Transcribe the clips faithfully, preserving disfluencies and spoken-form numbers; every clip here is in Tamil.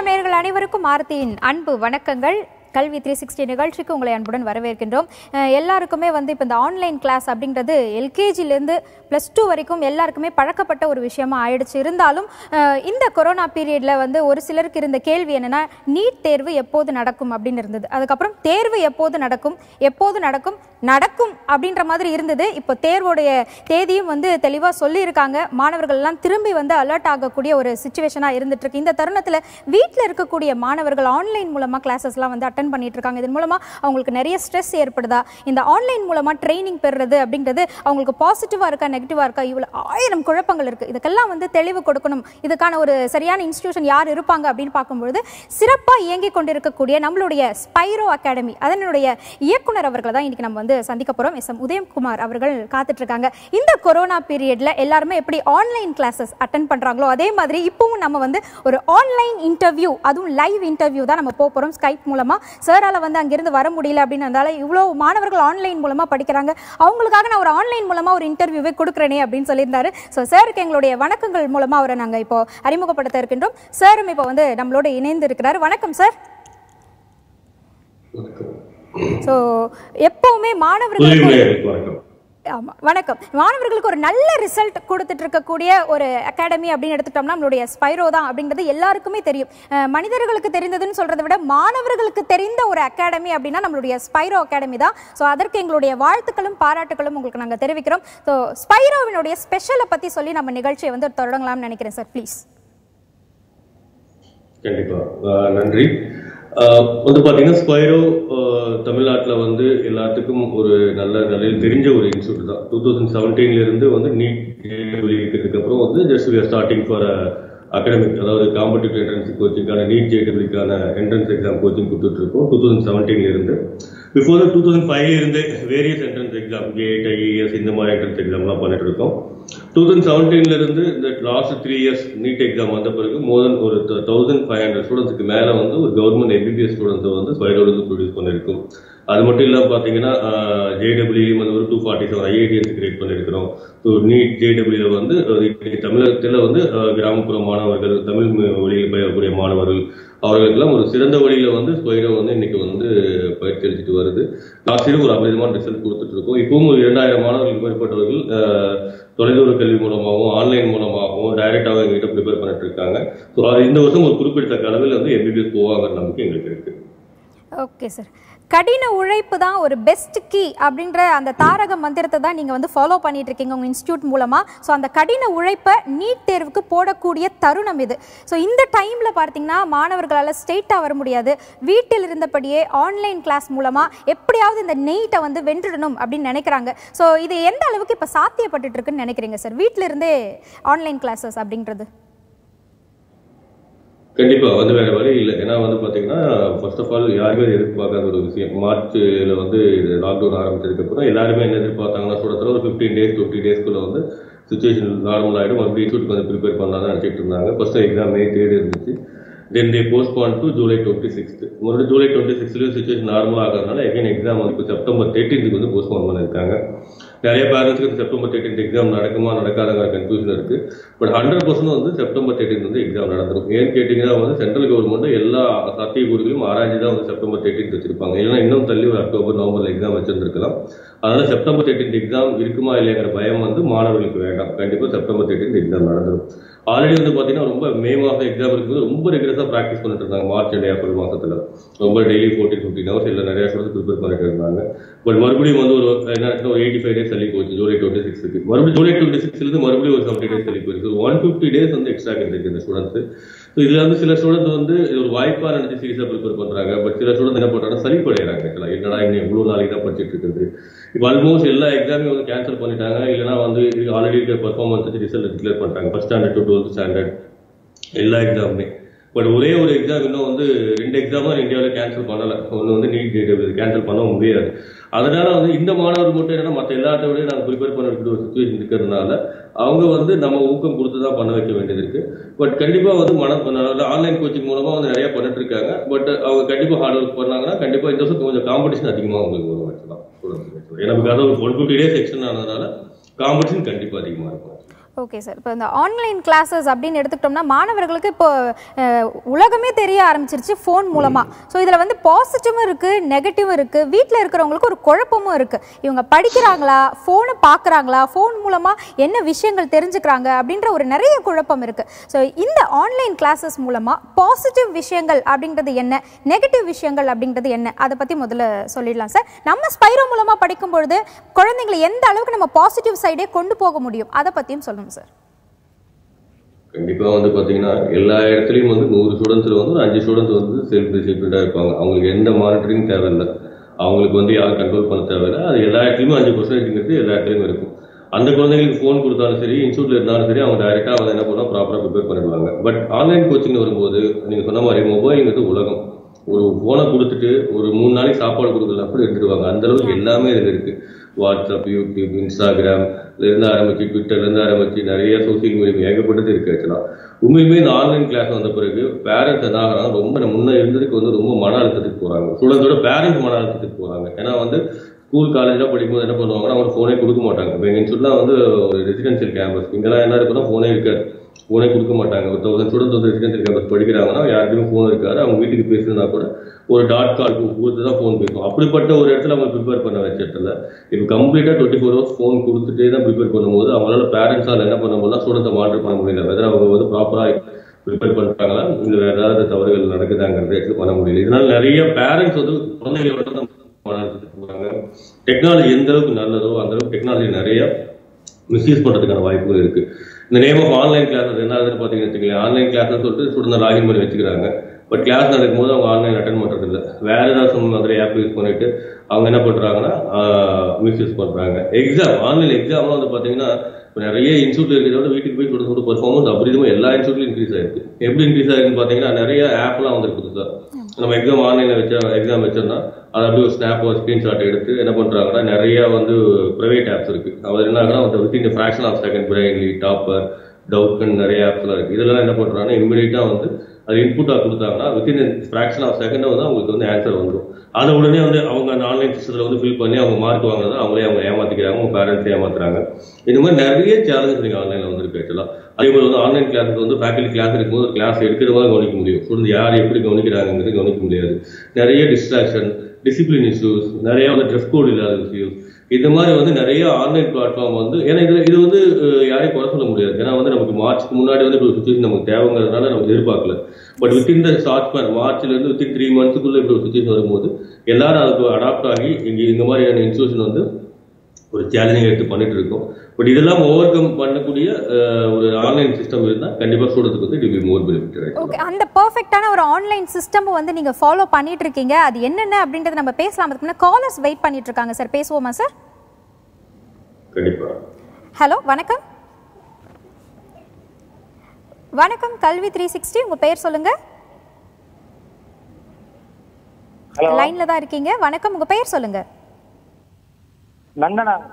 வணக்கம் நேயர்கள் அனைவருக்கும் ஆர்த்தியின் அன்பு வணக்கங்கள். கல்வி த்ரீ சிக்ஸ்டி நிகழ்ச்சிக்கு உங்களை அன்புடன் வரவேற்கின்றோம். எல்லாருக்குமே வந்து இப்போ இந்த ஆன்லைன் கிளாஸ் அப்படின்றது எல்கேஜிலேருந்து ப்ளஸ் டூ வரைக்கும் எல்லாருக்குமே பழக்கப்பட்ட ஒரு விஷயமா ஆயிடுச்சு. இருந்தாலும் இந்த கொரோனா பீரியடில் வந்து ஒரு சிலருக்கு இருந்த கேள்வி என்னென்னா, நீட் தேர்வு எப்போது நடக்கும் அப்படின்னு இருந்தது. அதுக்கப்புறம் தேர்வு எப்போது நடக்கும் எப்போது நடக்கும் நடக்கும் அப்படின்ற மாதிரி இருந்தது. இப்போ தேர்வுடைய தேதியும் வந்து தெளிவாக சொல்லியிருக்காங்க. மாணவர்கள்லாம் திரும்பி வந்து அலர்ட் ஆகக்கூடிய ஒரு சுச்சுவேஷனாக இருந்துட்டு இருக்கு. இந்த தருணத்தில் வீட்டில் இருக்கக்கூடிய மாணவர்கள் ஆன்லைன் மூலமாக கிளாஸஸ்லாம் வந்து அட்டன் பண்ணிட்டு இருக்காங்க. இதன் மூலமா அவங்களுக்கு நிறைய ஸ்ட்ரெஸ் ஏற்படுதா, இந்த ஆன்லைன் மூலமா ட்ரைனிங் பெறுறது அப்படிங்கிறது அவங்களுக்கு பாசிட்டிவா இருக்கா நெகட்டிவா இருக்கா, இவ்வளவு ஆயிரம் குழப்பங்கள் இருக்கு. இதுக்கெல்லாம் வந்து தெளிவு கொடுக்கணும். இதுக்கான ஒரு சரியான இன்ஸ்டிடியூஷன் யார் இருப்பாங்க அப்படின்னு பார்க்கும்போது சிறப்பா இயங்கி கொண்டிருக்கக்கூடிய நம்மளுடைய ஸ்பைரோ அகாடமி அதனுடைய இயக்குனர் அவர்களை தான் இன்னைக்கு நம்ம வந்து சந்திக்க போறோம். எஸ் எம் உதயகுமார் அவர்கள் காத்துட்டு இருக்காங்க. இந்த கொரோனா பீரியட்ல எல்லாருமே எப்படி ஆன்லைன் கிளாஸஸ் அட்டன் பண்றாங்களோ அதே மாதிரி இப்பவும் நம்ம வந்து ஒரு ஆன்லைன் இன்டர்வியூ, அதுவும் லைவ் இன்டர்வியூ தான் நம்ம போறோம் ஸ்கைப் மூலமா. சாரால வந்து அங்கிருந்து வர முடியல அப்படின்றதால இவ்வளோ மாணவர்கள் ஆன்லைன் மூலமா படிக்கிறாங்க. அவங்களுக்காக நான் ஒரு ஆன்லைன் மூலமா ஒரு இன்டர்வியூவே கொடுக்குறேனே அப்படின்னு சொல்லியிருந்தாரு. ஸோ சாருக்கு எங்களுடைய வணக்கங்கள் மூலமா அவரை நாங்கள் இப்போ அறிமுகப்படுத்த இருக்கின்றோம். சாரும் இப்போ வந்து நம்மளோட இணைந்து இருக்கிறார். வணக்கம் சார். ஸோ எப்பவுமே மாணவர்களுக்கு ஆமாம் வணக்கம். மாணவர்களுக்கு ஒரு நல்ல ரிசல்ட் கொடுத்துட்டு இருக்கக்கூடிய ஒரு அகாடமி அப்படின்னு எடுத்துட்டோம்னா நம்மளுடைய ஸ்பைரோ தான் அப்படின்றது எல்லாருக்குமே தெரியும். மனிதர்களுக்கு தெரிந்ததுன்னு சொல்றதை விட மாணவர்களுக்கு தெரிந்த ஒரு அகாடமி அப்படின்னா நம்மளுடைய ஸ்பைரோ அகாடமி தான். ஸோ அதற்கு எங்களுடைய வாழ்த்துக்களும் பாராட்டுகளும் உங்களுக்கு நாங்கள் தெரிவிக்கிறோம். ஸோ ஸ்பைரோவினுடைய ஸ்பெஷலை பற்றி சொல்லி நம்ம நிகழ்ச்சியை வந்து தொடங்கலாம்னு நினைக்கிறேன் சார், ப்ளீஸ். கண்டிப்பாக நன்றி. வந்து பார்த்தீங்கன்னா ஸ்பைரோ தமிழ்நாட்டில் வந்து எல்லாத்துக்கும் ஒரு நல்ல நிலையில் தெரிஞ்ச ஒரு இன்ஸ்டியூட் தான். டூ தௌசண்ட் செவன்டீன்லேருந்து வந்து நீட் வெளியிட்டதுக்கு அப்புறம் வந்து just we are starting for academic, அதாவது காம்படிட்டிவ் என்ட்ரன்ஸ் கோச்சிங்கான நீட் ஜேடபிள்யூக்கான என்ட்ரன்ஸ் எக்ஸாம் கோச்சிங் கொடுத்துட்டு இருக்கோம் டூ தௌசண்ட் செவன்டீன்லேருந்து. பிஃபோர் டூ தௌசண்ட் ஃபைவ்ல இருந்து various entrance exam GATE IAS இந்த மாதிரி என்ட்ரன்ஸ் எக்ஸாம்லாம் பண்ணிட்டு இருக்கோம். டூ தௌசண்ட் செவன்டீன்ல இருந்து இந்த last three years NEET exam வந்த பிறகு மோர் தென் ஒரு தௌசண்ட் ஃபைவ் ஹண்ட்ரட் ஸ்டூடெண்ட்ஸ்க்கு மேலே வந்து ஒரு கவர்மெண்ட் எம்பிபிஎஸ் ஸ்டூடெண்ட்ஸை வந்து ஸ்பைரோலேருந்து ப்ரொடியூஸ் பண்ணியிருக்கோம். அது மட்டும் இல்லாமல் பார்த்தீங்கன்னா ஜேடபிள்யூ வந்து ஒரு two forty seven IITs create பண்ணியிருக்கிறோம். ஸோ நீட் ஜேடபிள்யூ வந்து தமிழகத்தில் வந்து கிராமப்புற மாணவர்கள், தமிழ் வழியில் பயிரக்கூடிய மாணவர்கள், அவர்களுக்கெல்லாம் ஒரு சிறந்த வழியில் வந்து ஸ்பைரோ வந்து இன்னைக்கு வந்து பயிற்சி அளிச்சுட்டு வருது. லாஸ்ட் இயர் ஒரு அபரிதமான ரிசல்ட் கொடுத்துட்டு இருக்கோம். இப்பவும் ஒரு இரண்டாயிரம் மாணவர்களுக்கு மேற்பட்டவர்கள் தொலைதூர கல்வி மூலமாகவும் ஆன்லைன் மூலமாகவும் டைரக்டாகவும் எங்ககிட்ட ப்ரிப்பேர் பண்ணிட்டு இருக்காங்க. ஸோ அது இந்த வருஷம் ஒரு குறிப்பிட்ட அளவில் வந்து எம்பிபிஎஸ் போவாங்கிற நம்பிக்கை எங்களுக்கு இருக்கு. Okay sir. கடின உழைப்பு தான் ஒரு பெஸ்ட் கீ அப்படின்ற அந்த தாரக மந்திரத்தை தான் நீங்கள் வந்து ஃபாலோ பண்ணிட்டு இருக்கீங்க உங்கள் இன்ஸ்டியூட் மூலமாக. ஸோ அந்த கடின உழைப்பை நீட் தேர்வுக்கு போடக்கூடிய தருணம் இது. ஸோ இந்த டைமில் பார்த்தீங்கன்னா மாணவர்களால் ஸ்ட்ரெயிட்டாக வர முடியாது. வீட்டில் இருந்தபடியே ஆன்லைன் கிளாஸ் மூலமாக எப்படியாவது இந்த நீட்டை வந்து வென்றுடணும் அப்படின்னு நினைக்கிறாங்க. ஸோ இது எந்த அளவுக்கு இப்போ சாத்தியப்பட்டு இருக்குன்னு நினைக்கிறீங்க சார், வீட்டில் இருந்தே ஆன்லைன் கிளாஸஸ் அப்படின்றது? கண்டிப்பாக வந்து வேறு வழி இல்லை. ஏன்னா வந்து பார்த்தீங்கன்னா ஃபர்ஸ்ட் ஆஃப் ஆல் யாருமே எதிர்பார்க்காத ஒரு விஷயம். மார்ச்சில் வந்து இது லாக்டவுன் ஆரம்பிச்சதுக்கப்புறம் எல்லாருமே என்ன எதிர்பார்த்தாங்கன்னா சொல்கிறதுல ஒரு ஃபிஃப்டீன் டேஸ் டுவெண்ட்டி டேஸ்க்குள்ளே வந்து சுச்சுவேஷன் நார்மல் ஆகிடும், மறுபடியும் இன்ஸ்டியூட் வந்து ப்ரிப்பேர் பண்ணலாம் தான் நினச்சிட்டு இருந்தாங்க. ஃபர்ஸ்ட் எக்ஸாம் மே தேதி இருந்துச்சு. Then they postpone to July twenty sixth. மறுபடியும் ஜூலை டுவெண்ட்டி சிக்ஸ்லேயும் சுச்சுவேஷன் நார்மல் ஆகிறதுனால எகைன் எக்ஸாம் வந்து இப்போ செப்டம்பர் தேர்ட்டீன்த்துக்கு வந்து போஸ்ட்பான் பண்ணியிருக்காங்க. நிறைய பேரண்ட்ஸ்க்கு செப்டம்பர் தேர்ட்டீன் எக்ஸாம் நடக்குமா நடக்காதங்கிற கன்ஃபியூஷன் இருக்கு. பட் ஹண்ட்ரட் பர்சன்ட் வந்து செப்டம்பர் தேர்ட்டீன் வந்து எக்ஸாம் நடந்துடும். ஏன்னு கேட்டீங்கன்னா வந்து சென்ட்ரல் கவர்மெண்ட் எல்லா சாத்தியக்கூறுகளையும் ஆராய்ச்சி தான் வந்து செப்டம்பர் தேர்ட்டீன் வச்சிருப்பாங்க. இல்லைன்னா இன்னும் தள்ளி ஒரு அக்டோபர் நவம்பர்ல எக்ஸாம் வச்சிருந்துருக்கலாம். அதனால செப்டம்பர் தேர்ட்டீன் எக்ஸாம் இருக்குமா இல்லைங்கிற பயம் வந்து மாணவர்களுக்கு வேண்டாம். கண்டிப்பாக செப்டம்பர் தேர்ட்டீன் எக்ஸாம் நடந்துடும். ஆல்ரெடி வந்து பார்த்தீங்கன்னா ரொம்ப மே மாதம் எக்ஸாம் இருக்கும்போது ரொம்ப ரெகுலராக ப்ராக்டிஸ் பண்ணிட்டு இருந்தாங்க. மார்ச் அண்ட் ஏப்ரல் மாதத்துல ரொம்ப டெய்லி ஃபோர்டீன் ஃபிஃப்டின் ஹவர்ஸ் இல்லை நிறைய ஸ்டூடெண்ட்ஸ் ப்ரிப்பேர் பண்ணிட்டு இருந்தாங்க. பட் மறுபடியும் வந்து ஒரு என்ன ஒரு எயிட்டி ஃபைவ் டேஸ் தள்ளி போச்சு ஜூலை டுவெண்ட்டி சிக்ஸ்க்கு. மறுபடியும் ஜூலை டுவெண்ட்டி சிக்ஸ்லேருந்து மறுபடியும் ஒரு செவன்டி டேஸ் தள்ளி போயிருக்கு. ஒன் ஃபிஃப்டி டேஸ் வந்து எக்ஸ்ட்ரா கிடைச்சிருக்கு இந்த ஸ்டூடெண்ட்ஸ். ஸோ இதில் வந்து சில ஸ்டூடெண்ட் வந்து ஒரு வாய்ப்பாக நினைச்சு சீரியஸாக ப்ரிப்பேர் பண்ணுறாங்க. பட் சில ஸ்டூடெண்ட் என்ன பண்ணுறாங்கன்னா சலிப்படைகிறாங்க. ஆக்சுவலாக என்னடா இன்னும் எவ்வளோ நாளைக்கு தான் படிச்சுட்டு இருக்குது. இப்போ ஆல்மோஸ்ட் எல்லா எக்ஸாமையும் வந்து கேன்சல் பண்ணிட்டாங்க. இல்லைனா வந்து ஆல்ரெடி இருக்கிற பர்ஃபார்மன்ஸ் வச்சு ரிசல்ட் டிக்ளேர் பண்ணிட்டாங்க. First standard to twelfth standard எல்லா எக்ஸாமுமே. பட் ஒரே ஒரு எக்ஸாம் இன்னும் வந்து ரெண்டு எக்ஸாமும் இந்தியாவில் கேன்சல் பண்ணலை. ஒன்று வந்து நீட் ஜேடபிள்யூ கேன்சல் பண்ண முடியாது. அதனால வந்து இந்த மாணவர் மட்டும் என்னன்னா மற்ற எல்லாத்தையும் நாங்கள் ப்ரிப்பேர் பண்ண வேண்டிய ஒரு சுச்சுவேஷன் இருக்கிறதுனால அவங்க வந்து நம்ம ஊக்கம் கொடுத்து தான் பண்ண வைக்க வேண்டியது இருக்கு. பட் கண்டிப்பாக வந்து மன ஆன்லைன் கோச்சிங் மூலமாக வந்து நிறைய பண்ணிட்டு இருக்காங்க. பட் அவங்க கண்டிப்பாக ஹார்ட் ஒர்க் பண்ணாங்கன்னா கண்டிப்பாக இந்த வருஷம் கொஞ்சம் காம்படிஷன் அதிகமாக அவங்களுக்கு வரும். ஏன்னா ஒரு ஒன் ஃபிஃப்டி டேஸ் எக்ஸ்டன் ஆனதுனால காம்படிஷன் கண்டிப்பாக அதிகமாக இருக்கும். Okay sir. இப்போ இந்த ஆன்லைன் கிளாஸஸ் அப்படின்னு எடுத்துக்கிட்டோம்னா மாணவர்களுக்கு இப்போ உலகமே தெரிய ஆரம்பிச்சிருச்சு ஃபோன் மூலமாக. ஸோ இதில் வந்து பாசிட்டிவும் இருக்குது, நெகட்டிவும் இருக்குது. வீட்டில் இருக்கிறவங்களுக்கு ஒரு குழப்பமும் இருக்குது. இவங்க படிக்கிறாங்களா, ஃபோனை பார்க்குறாங்களா, ஃபோன் மூலமாக என்ன விஷயங்கள் தெரிஞ்சுக்கிறாங்க அப்படின்ற ஒரு நிறைய குழப்பம் இருக்குது. ஸோ இந்த ஆன்லைன் கிளாஸஸ் மூலமாக பாசிட்டிவ் விஷயங்கள் அப்படின்றது என்ன, நெகட்டிவ் விஷயங்கள் அப்படின்றது என்ன, அதை பற்றி முதல்ல சொல்லிடலாம் சார். நம்ம ஸ்பைரோ மூலமாக படிக்கும் பொழுது குழந்தைங்களை எந்த அளவுக்கு நம்ம பாசிட்டிவ் சைடே கொண்டு போக முடியும், அதை பற்றியும் சொல்லுங்கள் சார். கண்டிப்பா வந்து பாத்தீங்கன்னா எல்லா இடத்துலயும் வந்து நூறு ஸ்டூடெண்ட்ஸ்ல வந்து ஒரு அஞ்சு ஸ்டூடெண்ட்ஸ் வந்து செல்ஃப் டிசிப்ளின்டா இருப்பாங்க. அவங்களுக்கு எந்த மானிட்டரிங் தேவையில்லை, அவங்களுக்கு வந்து யாரும் கண்ட்ரோல் பண்ண தேவையில்லை. அது எல்லா இடத்துலயுமே அஞ்சு பர்சன்டேஜ் எல்லா இடத்துலயும் இருக்கும். அந்த குழந்தைங்களுக்கு ஃபோன் கொடுத்தாலும் சரி, இன்ஸ்டியூட்ல இருந்தாலும் சரி, அவங்க டைரக்டா வந்து என்ன பண்ணா ப்ராப்பரா ப்ரிப்பேர் பண்ணிடுவாங்க. பட் ஆன்லைன் கோச்சிங் வரும்போது நீங்க சொன்ன மாதிரி மொபைல்ங்கிறது உலகம். ஒரு போனை கொடுத்துட்டு ஒரு மூணு நாளைக்கு சாப்பாடு கொடுக்கல அப்படி எடுத்துடுவாங்க. அந்த அளவுக்கு எல்லாமே இதுல இருக்கு. வாட்ஸ்அப், யூடியூப், இன்ஸ்டாகிராம் இருந்து ஆரம்பிச்சு, ட்விட்டர்ல இருந்து ஆரம்பிச்சு நிறைய சோசியல் மீடியா ஏகப்பட்டது இருக்கு. ஆக்சுவலா உண்மையுமே இந்த ஆன்லைன் கிளாஸ் வந்த பிறகு பேரண்ட்ஸ் என்ன ஆகிறாங்க, ரொம்ப முன்ன இருந்ததுக்கு வந்து ரொம்ப மன அழுத்தத்துக்கு போறாங்க. ஸ்டூடெண்ட்ஸோட பேரண்ட்ஸ் மன அழுத்தத்துக்கு போறாங்க. ஏன்னா வந்து ஸ்கூல் காலேஜ்லாம் படிக்கும்போது என்ன பண்ணுவாங்கன்னா அவங்க ஃபோனே கொடுக்க மாட்டாங்க. இப்போ எங்க இன்ஸ்டியூட்லாம் வந்து ஒரு ரெசிடென்சியல் கேம்பஸ், இங்கெல்லாம் என்ன இருக்குன்னா ஃபோனே இருக்காது, ஃபோனே கொடுக்க மாட்டாங்க. ஒரு தௌசண்ட் ஸ்டூடெண்ட்ஸ் வந்து ரெசிடென்சியல் கேம்பஸ் படிக்கிறாங்கன்னா யாருக்குமே ஃபோன் இருக்காது. அவங்க வீட்டுக்கு பேசுனா கூட ஒரு டாட் கால் கொடுத்து தான் ஃபோன் பேசுவோம். அப்படிப்பட்ட ஒரு இடத்துல அவங்க ப்ரிப்பேர் பண்ண வச்ச இடத்துல இப்போ கம்ப்ளீட்டாக டுவெண்ட்டி ஃபோர் ஹவர்ஸ் ஃபோன் கொடுத்துட்டே தான் ப்ரிப்பேர் பண்ணும்போது அவங்களால பேரண்ட்ஸால் என்ன பண்ண முடியல, ஸ்டூடெண்ட்ஸை மானிட்டர் பண்ண முடியல. வெதர் அவங்க வந்து ப்ராப்பராக ப்ரிப்பேர் பண்ணுறாங்களா, இல்லை வேறு ஏதாவது தவறுகள் நடக்குதாங்கிறத எடுத்து பண்ண முடியல. இதனால நிறைய பேரண்ட்ஸ் வந்து குழந்தைகளோட தான் போகிறாங்க. டெக்னாலஜி எந்த அளவுக்கு நல்லதோ அந்த அளவுக்கு டெக்னாலஜி நிறைய மிஸ்யூஸ் பண்ணுறதுக்கான வாய்ப்புகள் இருக்குது. இந்த நேம் ஆஃப் ஆன்லைன் கிளாஸஸ் என்ன ஆகுதுன்னு பார்த்தீங்கன்னு வச்சுக்கோங்களேன், ஆன்லைன் கிளாஸ்ன்னு சொல்லிட்டு ஸ்டூடெண்ட் லாகின் பண்ணி வச்சுக்கிறாங்க. பட் கிளாஸ் நடக்கும்போது அவங்க ஆன்லைன் அட்டன் பண்ணுறது இல்லை, வேறு ஏதாவது மாதிரி ஆப் யூஸ் பண்ணிட்டு அவங்க என்ன பண்ணுறாங்கன்னா மிஸ்யூஸ் பண்ணுறாங்க. எக்ஸாம், ஆன்லைன் எக்ஸாம்லாம் வந்து பார்த்தீங்கன்னா நிறைய இன்ஸ்டியூட்ல இருக்கிறத வீட்டுக்கு போய் ஸ்டூடெண்ட்ஸோட பர்ஃபார்மன்ஸ் அப்படிதுமே எல்லா இன்ஸ்டியூட்லையும் இன்க்ரீஸ் ஆயிருக்கு. எப்படி இன்க்ரீஸ் ஆயிருக்குன்னு பார்த்தீங்கன்னா நிறைய ஆப்லாம் வந்துருக்கு சார். நம்ம எக்ஸாம் ஆன்லைனில் வச்சா எக்ஸாம் வச்சோம்னா அதை அப்படியே ஒரு ஸ்னாப் ஒரு ஸ்க்ரீன்ஷாட் எடுத்து என்ன பண்ணுறாங்கன்னா நிறைய வந்து ப்ரைவேட் ஆப்ஸ் இருக்குது. அவர் என்ன ஆகுனா within fraction of second Brainly, Toppr, டவுட்கன் நிறைய ஆப்ஸ்லாம் இருக்குது. இதெல்லாம் என்ன பண்ணுறாங்கன்னா இமீடியட்டாக வந்து அது இன்புட்டாக கொடுத்தாங்கன்னா வித்தின் ஃப்ராக்ஷன் ஆஃப் செகண்ட் வந்து அவங்களுக்கு வந்து ஆன்சர் வந்துடும். அதை உடனே வந்து அவங்க அந்த ஆன்லைன் சிஸ்டத்தில் வந்து ஃபில் பண்ணி அவங்க மார்க் வாங்குறது அவங்களே அவங்க ஏமாற்றிக்கிறாங்க, அவங்க பேரண்ட்ஸ் ஏமாத்துறாங்க. இந்த மாதிரி நிறைய சேலஞ்சஸ் நீங்கள் ஆன்லைனில் வந்துருக்கு. ஆக்சுவலாக அதே மாதிரி வந்து ஆன்லைன் கிளாஸுக்கு வந்து ஃபேக்கல்டி கிளாஸ் இருக்கும்போது ஒரு கிளாஸ் எடுக்கிறவங்க கவனிக்க முடியும், ஸ்டூடெண்ட் யார் எப்படி கவனிக்கிறாங்கிறது கவனிக்க முடியாது. நிறைய டிஸ்ட்ராக்ஷன், டிசிப்ளின் இஷ்யூஸ், நிறைய வந்து ட்ரெஸ் கோட் இல்லாத இஷ்யூஸ், இந்த மாதிரி வந்து நிறைய ஆன்லைன் பிளாட்ஃபார்ம் வந்து ஏன்னா இது இது வந்து யாரையும் குறை சொல்ல முடியாது. ஏன்னா வந்து நமக்கு மார்ச்சுக்கு முன்னாடி வந்து இப்படி ஒரு சுச்சுவேஷன் நமக்கு தேவைங்கிறதுனால நம்ம எதிர்பார்க்கல. But within the short span மார்ச்ல இருந்து வித்தின் த்ரீ மந்த்ஸுக்குள்ள இப்படி ஒரு சுச்சுவேஷன் வரும்போது எல்லாரும் அதுக்கு அடாப்ட் ஆகி இங்கே இந்த மாதிரியான இன்ஸ்டியூஷன் வந்து ஒரு சேலஞ்சிங் எடுத்து பண்ணிட்டு இருக்கோம். பட் இதெல்லாம் ஓவர் கம் பண்ணக்கூடிய ஒரு ஆன்லைன் சிஸ்டம் இருந்தால் கண்டிப்பாக ஸ்டூடெண்ட்ஸ்க்கு வந்து it will more benefit. Okay, அந்த பெர்ஃபெக்ட்டான ஒரு ஆன்லைன் சிஸ்டம் வந்து நீங்க ஃபாலோ பண்ணிட்டு இருக்கீங்க. அது என்னென்ன அப்படின்றத நம்ம பேசலாம். அதுக்கு முன்னாடி காலர்ஸ் வெயிட் பண்ணிட்டு இருக்காங்க சார், பேசுவோமா சார்? கண்டிப்பா. ஹலோ, வணக்கம். வணக்கம், கல்வி த்ரீ சிக்ஸ்டி, உங்க பெயர் சொல்லுங்க. லைன்ல தான் இருக்கீங்க. வணக்கம், உங்க பெயர் சொல்லுங்க. நந்தனா.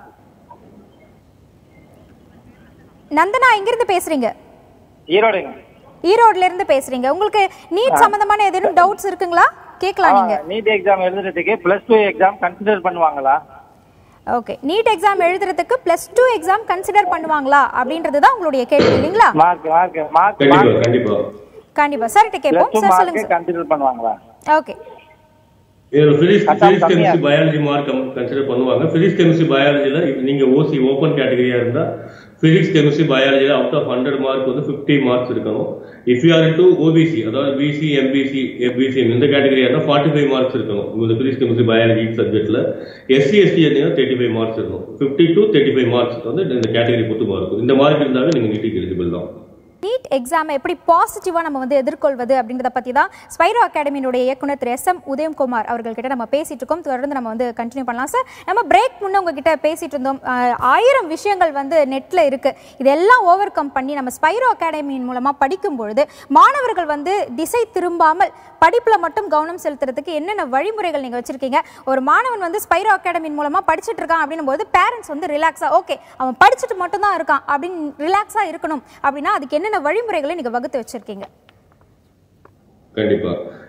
நந்தனா, எங்க இருந்து பேசுறீங்க? ஈரோடு. ஈரோட்ல இருந்து பேசுறீங்க. உங்களுக்கு நீட் சம்பந்தமான ஏதேனும் டவுட்ஸ் இருக்குங்களா? கேட்கலாம் நீங்க. நீட் எக்ஸாம் எழுதுறதுக்கு பிளஸ் டூ எக்ஸாம் கன்சிடர் பண்ணுவாங்களா? ஓகே, நீட் எக்ஸாம் எழுதுறதுக்கு பிளஸ் டூ எக்ஸாம் கன்சிடர் பண்ணுவாங்களா அப்படின்றது தான் உங்களுடைய கேள்வி இல்லீங்களா? மார்க் மார்க் மார்க் கண்டிப்பா கண்டிப்பா கண்டிப்பா சார் கிட்ட கேப்போம். சார் சொல்லுங்க சார். கன்சிடர் பண்ணுவாங்களா? ஓகே, இது physics physics chemistry biology mark consider பண்ணுவாங்க. பிசிக்ஸ் கெமிஸ்ட்ரி பயாலஜில நீங்க ஓசி ஓபன் கேட்டகரியா இருந்தா பிசிக்ஸ் கெமிஸ்ட்ரி பயாலஜில அவுட் ஆஃப் ஹண்ட்ரட் மார்க் வந்து ஃபிஃப்டி மார்க்ஸ் இருக்கணும். If you are into OBC, அதாவது பிசி, எம்பிசி, எஃபிசி இந்த கேட்டகரியா இருந்தா ஃபார்ட்டி ஃபைவ் மார்க்ஸ் இருக்கணும் இந்த பிசிக்ஸ் கெமிஸ்ட்ரி பயாலஜி சப்ஜெக்ட்ல. எஸ்சி எஸ்டி இருந்தீங்கன்னா தேர்ட்டி ஃபைவ் மார்க்ஸ் இருக்கணும். Fifty to thirty five marks வந்து இந்த கேட்டகரி பொறுத்து மார்க். இந்த மார்க் இருந்தாவே நீங்க நீட்டுக்கு எலிஜிபிள் தான். நீட் எக்ஸாமை எப்படி பாசிட்டிவா நம்ம வந்து எதிர்கொள்வது அப்படின்றத பத்தி தான் ஸ்பைரோ அகாடமியினுடைய இயக்குனர் திரு எஸ் எம் உதயகுமார் அவர்கள் கிட்ட நம்ம பேசிட்டு இருக்கோம். தொடர்ந்து நம்ம வந்து கண்டினியூ பண்ணலாம் சார். நம்ம பிரேக் முன்ன உங்ககிட்ட பேசிட்டு இருந்தோம், ஆயிரம் விஷயங்கள் வந்து நெட்ல இருக்கு, இதெல்லாம் ஓவர் கம் பண்ணி நம்ம ஸ்பைரோ அகாடமியின் மூலமா படிக்கும் பொழுது மாணவர்கள் வந்து திசை திரும்பாமல் படிப்புல மட்டும் கவனம் செலுத்துறதுக்கு என்னென்ன வழிமுறைகள் நீங்க வச்சிருக்கீங்க? ஒரு மாணவன் வந்து ஸ்பைரோ அகாடமியின் மூலமா படிச்சுட்டு இருக்கான் அப்படின்னும் போது பேரண்ட்ஸ் வந்து ரிலாக்ஸா, ஓகே அவன் படிச்சுட்டு மட்டும் தான் இருக்கான் அப்படின்னு ரிலாக்ஸா இருக்கணும் அப்படின்னா அதுக்கு என்ன வழிமுறைகளை நீங்க வகுத்து வச்சிருக்கீங்க? கண்டிப்பா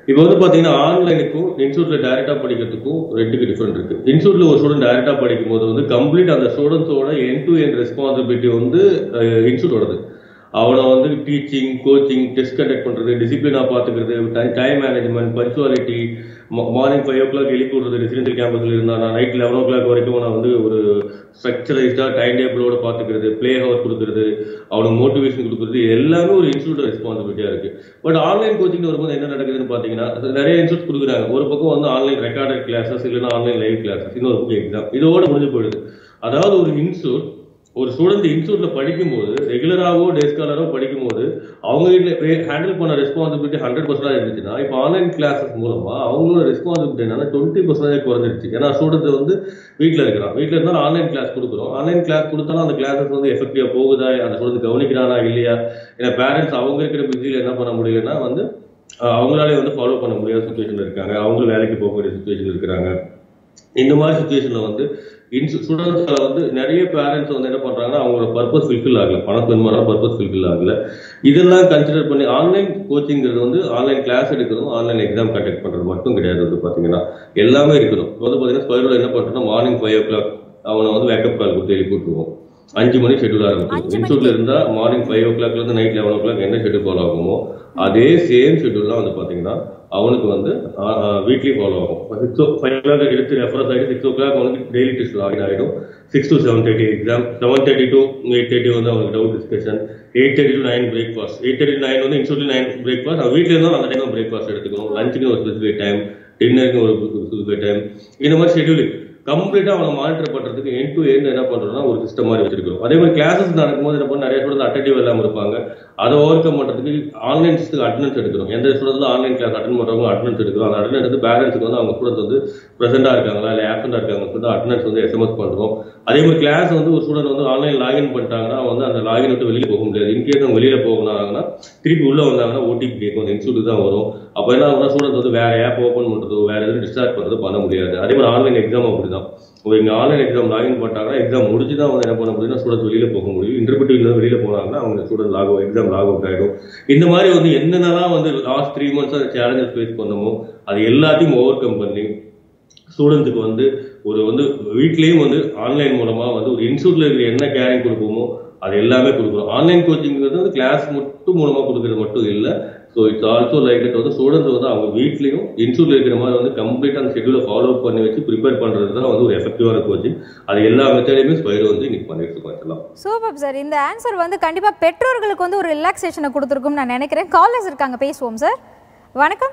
இப்போ வந்து பாத்தீங்கன்னா ஆன்லைனுக்கும் இன்ஸ்டியூட்ல டைரக்டா படிக்கிறதுக்கும் ரெண்டுக்கு டிஃபரெண்ட் இருக்கு. இன்ஸ்டியூட்ல ஒரு ஸ்டூடெண்ட் டைரக்டா படிக்கும் போது வந்து கம்ப்ளீட் அந்த ஸ்டூடெண்ட்ஸோட எண்ட் டு எண்ட் ரெஸ்பான்சிபிலிட்டி வந்து இன்ஸ்டியூட்டோடது. அவனை வந்து டீச்சிங், கோச்சிங், டெஸ்ட் கண்டக்ட் பண்றது, டிசிப்ளினா பாத்துக்கிறது, time management, punctuality, morning five o'clock எழுப்பி விடுறது. ரெசிடென்சியல் கேம்பஸ்ல இருந்தா நான் நைட் லெவன் ஓ கிளாக் வரைக்கும் நான் வந்து ஒரு ஸ்ட்ரக்சரைஸ்டா டைம் டேபிளோட பாத்துக்கிறது, பிளே ஹவர் கொடுக்கறது, அவனுக்கு மோட்டிவேஷன் கொடுக்கறது, எல்லாமே ஒரு இன்ஸ்டியூட் ரெஸ்பான்சிபிலிட்டியா இருக்கு. பட் ஆன்லைன் கோச்சிங் வரும்போது என்ன நடக்குதுன்னு பாத்தீங்கன்னா நிறைய இன்ஸ்டியூட் கொடுக்குறாங்க. ஒரு பக்கம் வந்து ஆன்லைன் ரெக்கார்டட் கிளாஸஸ் இல்லைன்னா ஆன்லைன் லைவ் கிளாஸஸ், இன்னொரு பக்கம் எக்ஸாம், இதோட முடிஞ்சு போயிடுது. அதாவது ஒரு இன்ஸ்டியூட் ஒரு ஸ்டூடெண்ட் இன்ஸ்டியூட்ல படிக்கும்போது ரெகுலராகவோ டேஸ்காலரோ படிக்கும்போது அவங்க ஹேண்டில் பண்ண ரெஸ்பான்சிபிலிட்டி ஹண்ட்ரட் பர்சன்டா இருந்துச்சுன்னா இப்போ ஆன்லைன் கிளாஸஸ் மூலமா அவங்களோட ரெஸ்பான்சிபிலிட்டி என்னன்னா டுவெண்ட்டி பர்சன்டேஜ் குறைஞ்சிருச்சு. ஏன்னா ஸ்டூடெண்ட் வந்து வீட்டில் இருக்கிறான், வீட்டில் இருந்தாலும் ஆன்லைன் கிளாஸ் கொடுக்குறோம். ஆன்லைன் கிளாஸ் கொடுத்தாலும் அந்த கிளாஸஸ் வந்து எஃபெக்டிவா போகுதா, அந்த ஸ்டூடெண்ட் கவனிக்கிறானா இல்லையா, ஏன்னா பேரண்ட்ஸ் அவங்க இருக்கிற பிஸியில் என்ன பண்ண முடியலன்னா வந்து அவங்களாலே வந்து ஃபாலோ பண்ண முடியாத சுச்சுவேஷன்ல இருக்காங்க, அவங்களும் வேலைக்கு போகக்கூடிய சுச்சுவேஷன் இருக்கிறாங்க. இந்த மாதிரி சுச்சுவேஷன்ல வந்து ஸ்டூடெண்ட்ஸ்ல வந்து நிறைய பேரண்ட்ஸ் வந்து என்ன பண்றாங்கன்னா அவங்களோட பர்பஸ் ஃபில்ஃபில் ஆகல, பணத்து வருமானம் பர்பஸ் ஃபில்ஃபில் ஆகல. இதெல்லாம் கன்சிடர் பண்ணி ஆன்லைன் கோச்சிங்கிறது வந்து ஆன்லைன் கிளாஸ் எடுக்கிறதும் ஆன்லைன் எக்ஸாம் கண்டக்ட் பண்றது மட்டும் கிடையாது. வந்து பாத்தீங்கன்னா எல்லாமே இருக்கணும். இப்போ வந்து பாத்தீங்கன்னா ஸ்பைரோல என்ன பண்றோம்னா மார்னிங் ஃபைவ் ஓ கிளாக் அவனை வந்து வேக்கப் கால் கொடுத்து எழுப்பி விட்டுருவோம். அஞ்சு மணி ஷெட்யூல் ஆரம்பிச்சிடும். இன்ஸ்டியூட்ல இருந்தா மார்னிங் ஃபைவ் ஓ கிளாக்ல இருந்து நைட் லெவன் ஓ கிளாக் என்ன ஷெட்யூல் ஃபாலோ ஆகுமோ அதே சேம் ஷெட்யூல் தான் வந்து பாத்தீங்கன்னா அவனுக்கு வந்து வீக்லி ஃபாலோ ஆகும். Six o five o'clock எடுத்து ரெஃபரன்ஸ் ஆகிட்டு சிக்ஸ் ஓ கிளாக் அவனுக்கு டெய்லி டெஸ்ட் லாகின் ஆகிடும். Six to seven thirty exam, seven thirty to eight thirty வந்து அவனுக்கு doubt discussion, eight thirty to nine breakfast, eight thirty nine வந்து இன்ஸ்டியூட்ல நைன் பிரேக்ஃபாஸ்ட், அவன் வீட்டில் இருந்தாலும் அந்த டைம் பிரேக்ஃபாஸ்ட் எடுத்துக்கணும். லஞ்சுக்கு ஒரு ஸ்பெசிஃபிக் டைம், டின்னருக்கு ஒரு ஸ்பெசிஃபிக் டைம், இந்த மாதிரி ஷெட்யூல் கம்ப்ளீட்டா அவனை மானிட்டர் பண்றதுக்கு எண்ட் டு எண்ட் என்ன பண்றோம்னா ஒரு சிஸ்டம் மாதிரி வச்சிருக்கோம். அதே மாதிரி கிளாஸஸ் நடக்கும்போது என்ன பண்ண நிறைய ஸ்டூடெண்ட் அட்டென்டிவ் இல்லாம இருப்பாங்க. அதை ஓவர் கம் பண்றதுக்கு ஆன்லைன் அட்டெண்டன்ஸ் எடுக்கிறோம். எந்த ஸ்டூடெண்ட் ஆன்லைன் கிளாஸ் அட்டன் பண்றவங்க அட்டெண்டன்ஸ் எடுக்கிறோம். அந்த அட்டெண்டன்ஸ் வந்து பேரண்ட்ஸ்க்கு வந்து அவங்க ஸ்டூடெண்ட் வந்து பிரசென்டா இருக்காங்களா இல்லை ஆப்சென்டா இருக்காங்க சொல்லி அட்டெண்டன்ஸ் வந்து எஸ்எம்எஸ் பண்றோம். அதே மாதிரி கிளாஸ் வந்து ஒரு ஸ்டூடெண்ட் வந்து ஆன்லைன் லாகின் பண்ணிட்டாங்கன்னா வந்து அந்த லாகின் விட்டு வெளியில போக முடியாது. இன்கேஸ் அவங்க வெளியில போகணும்னா திருப்பி உள்ள வந்தாங்கன்னா ஓடிபி கேட்கும், அந்த இன்ஸ்டியூட் தான் வரும். அப்போ என்ன ஆகும்னா ஸ்டூடெண்ட் வந்து வேற ஆப் ஓப்பன் பண்றதோ வேற எதுவும் டிஸ்டார்ட் பண்றதோ பண்ண முடியாது. அதே மாதிரி ஆன்லைன் எக்ஸாம் அப்படிதான். இங்க ஆன்லைன் எக்ஸாம் லாகின் பண்ணிட்டாங்கன்னா எக்ஸாம் முடிச்சுதான் வந்து என்ன பண்ண முடியும்னா ஸ்டூடெண்ட் வெளியில போக முடியும். இன்டர்பிரிட்டிவ்ல வெளியில போனாங்கன்னா அவங்க student lock exam log out ஆயிடும். இந்த மாதிரி வந்து என்னென்னலாம் வந்து last three months challenges face பண்ணமோ அது எல்லாத்தையும் ஓவர் கம் பண்ணி ஸ்டூடெண்ட்ஸுக்கு வந்து ஒரு வந்து வீட்லயும் வந்து ஆன்லைன் மூலமா வந்து ஒரு இன்ஸ்டியூட்ல இருக்கிற என்ன கேரிங் கொடுப்போமோ அது எல்லாமே கொடுக்குறோம். ஆன்லைன் கோச்சிங்கிறது வந்து கிளாஸ் மட்டும் மூலமா கொடுக்கறது மட்டும் இல்லை. So it's also like it வந்து ஸ்டூடெண்ட்ஸ் வந்து அவங்க வீட்லையும் இன்ஸ்டியூட்ல இருக்கிற மாதிரி வந்து கம்ப்ளீட்டாக அந்த ஷெட்யூலை ஃபாலோ பண்ணி வச்சு ப்ரிப்பேர் பண்ணுறது தான் வந்து ஒரு எஃபெக்டிவான கோச்சிங். அது எல்லா மெத்தடையுமே ஸ்பைரோ வந்து இன்னைக்கு பண்ணிட்டு இருக்கோம். Super sir. இந்த ஆன்சர் வந்து கண்டிப்பாக பெற்றோர்களுக்கு வந்து ஒரு ரிலாக்ஸேஷனை கொடுத்துருக்கும்னு நான் நினைக்கிறேன். காலர்ஸ் இருக்காங்க, பேசுவோம் சார். வணக்கம்.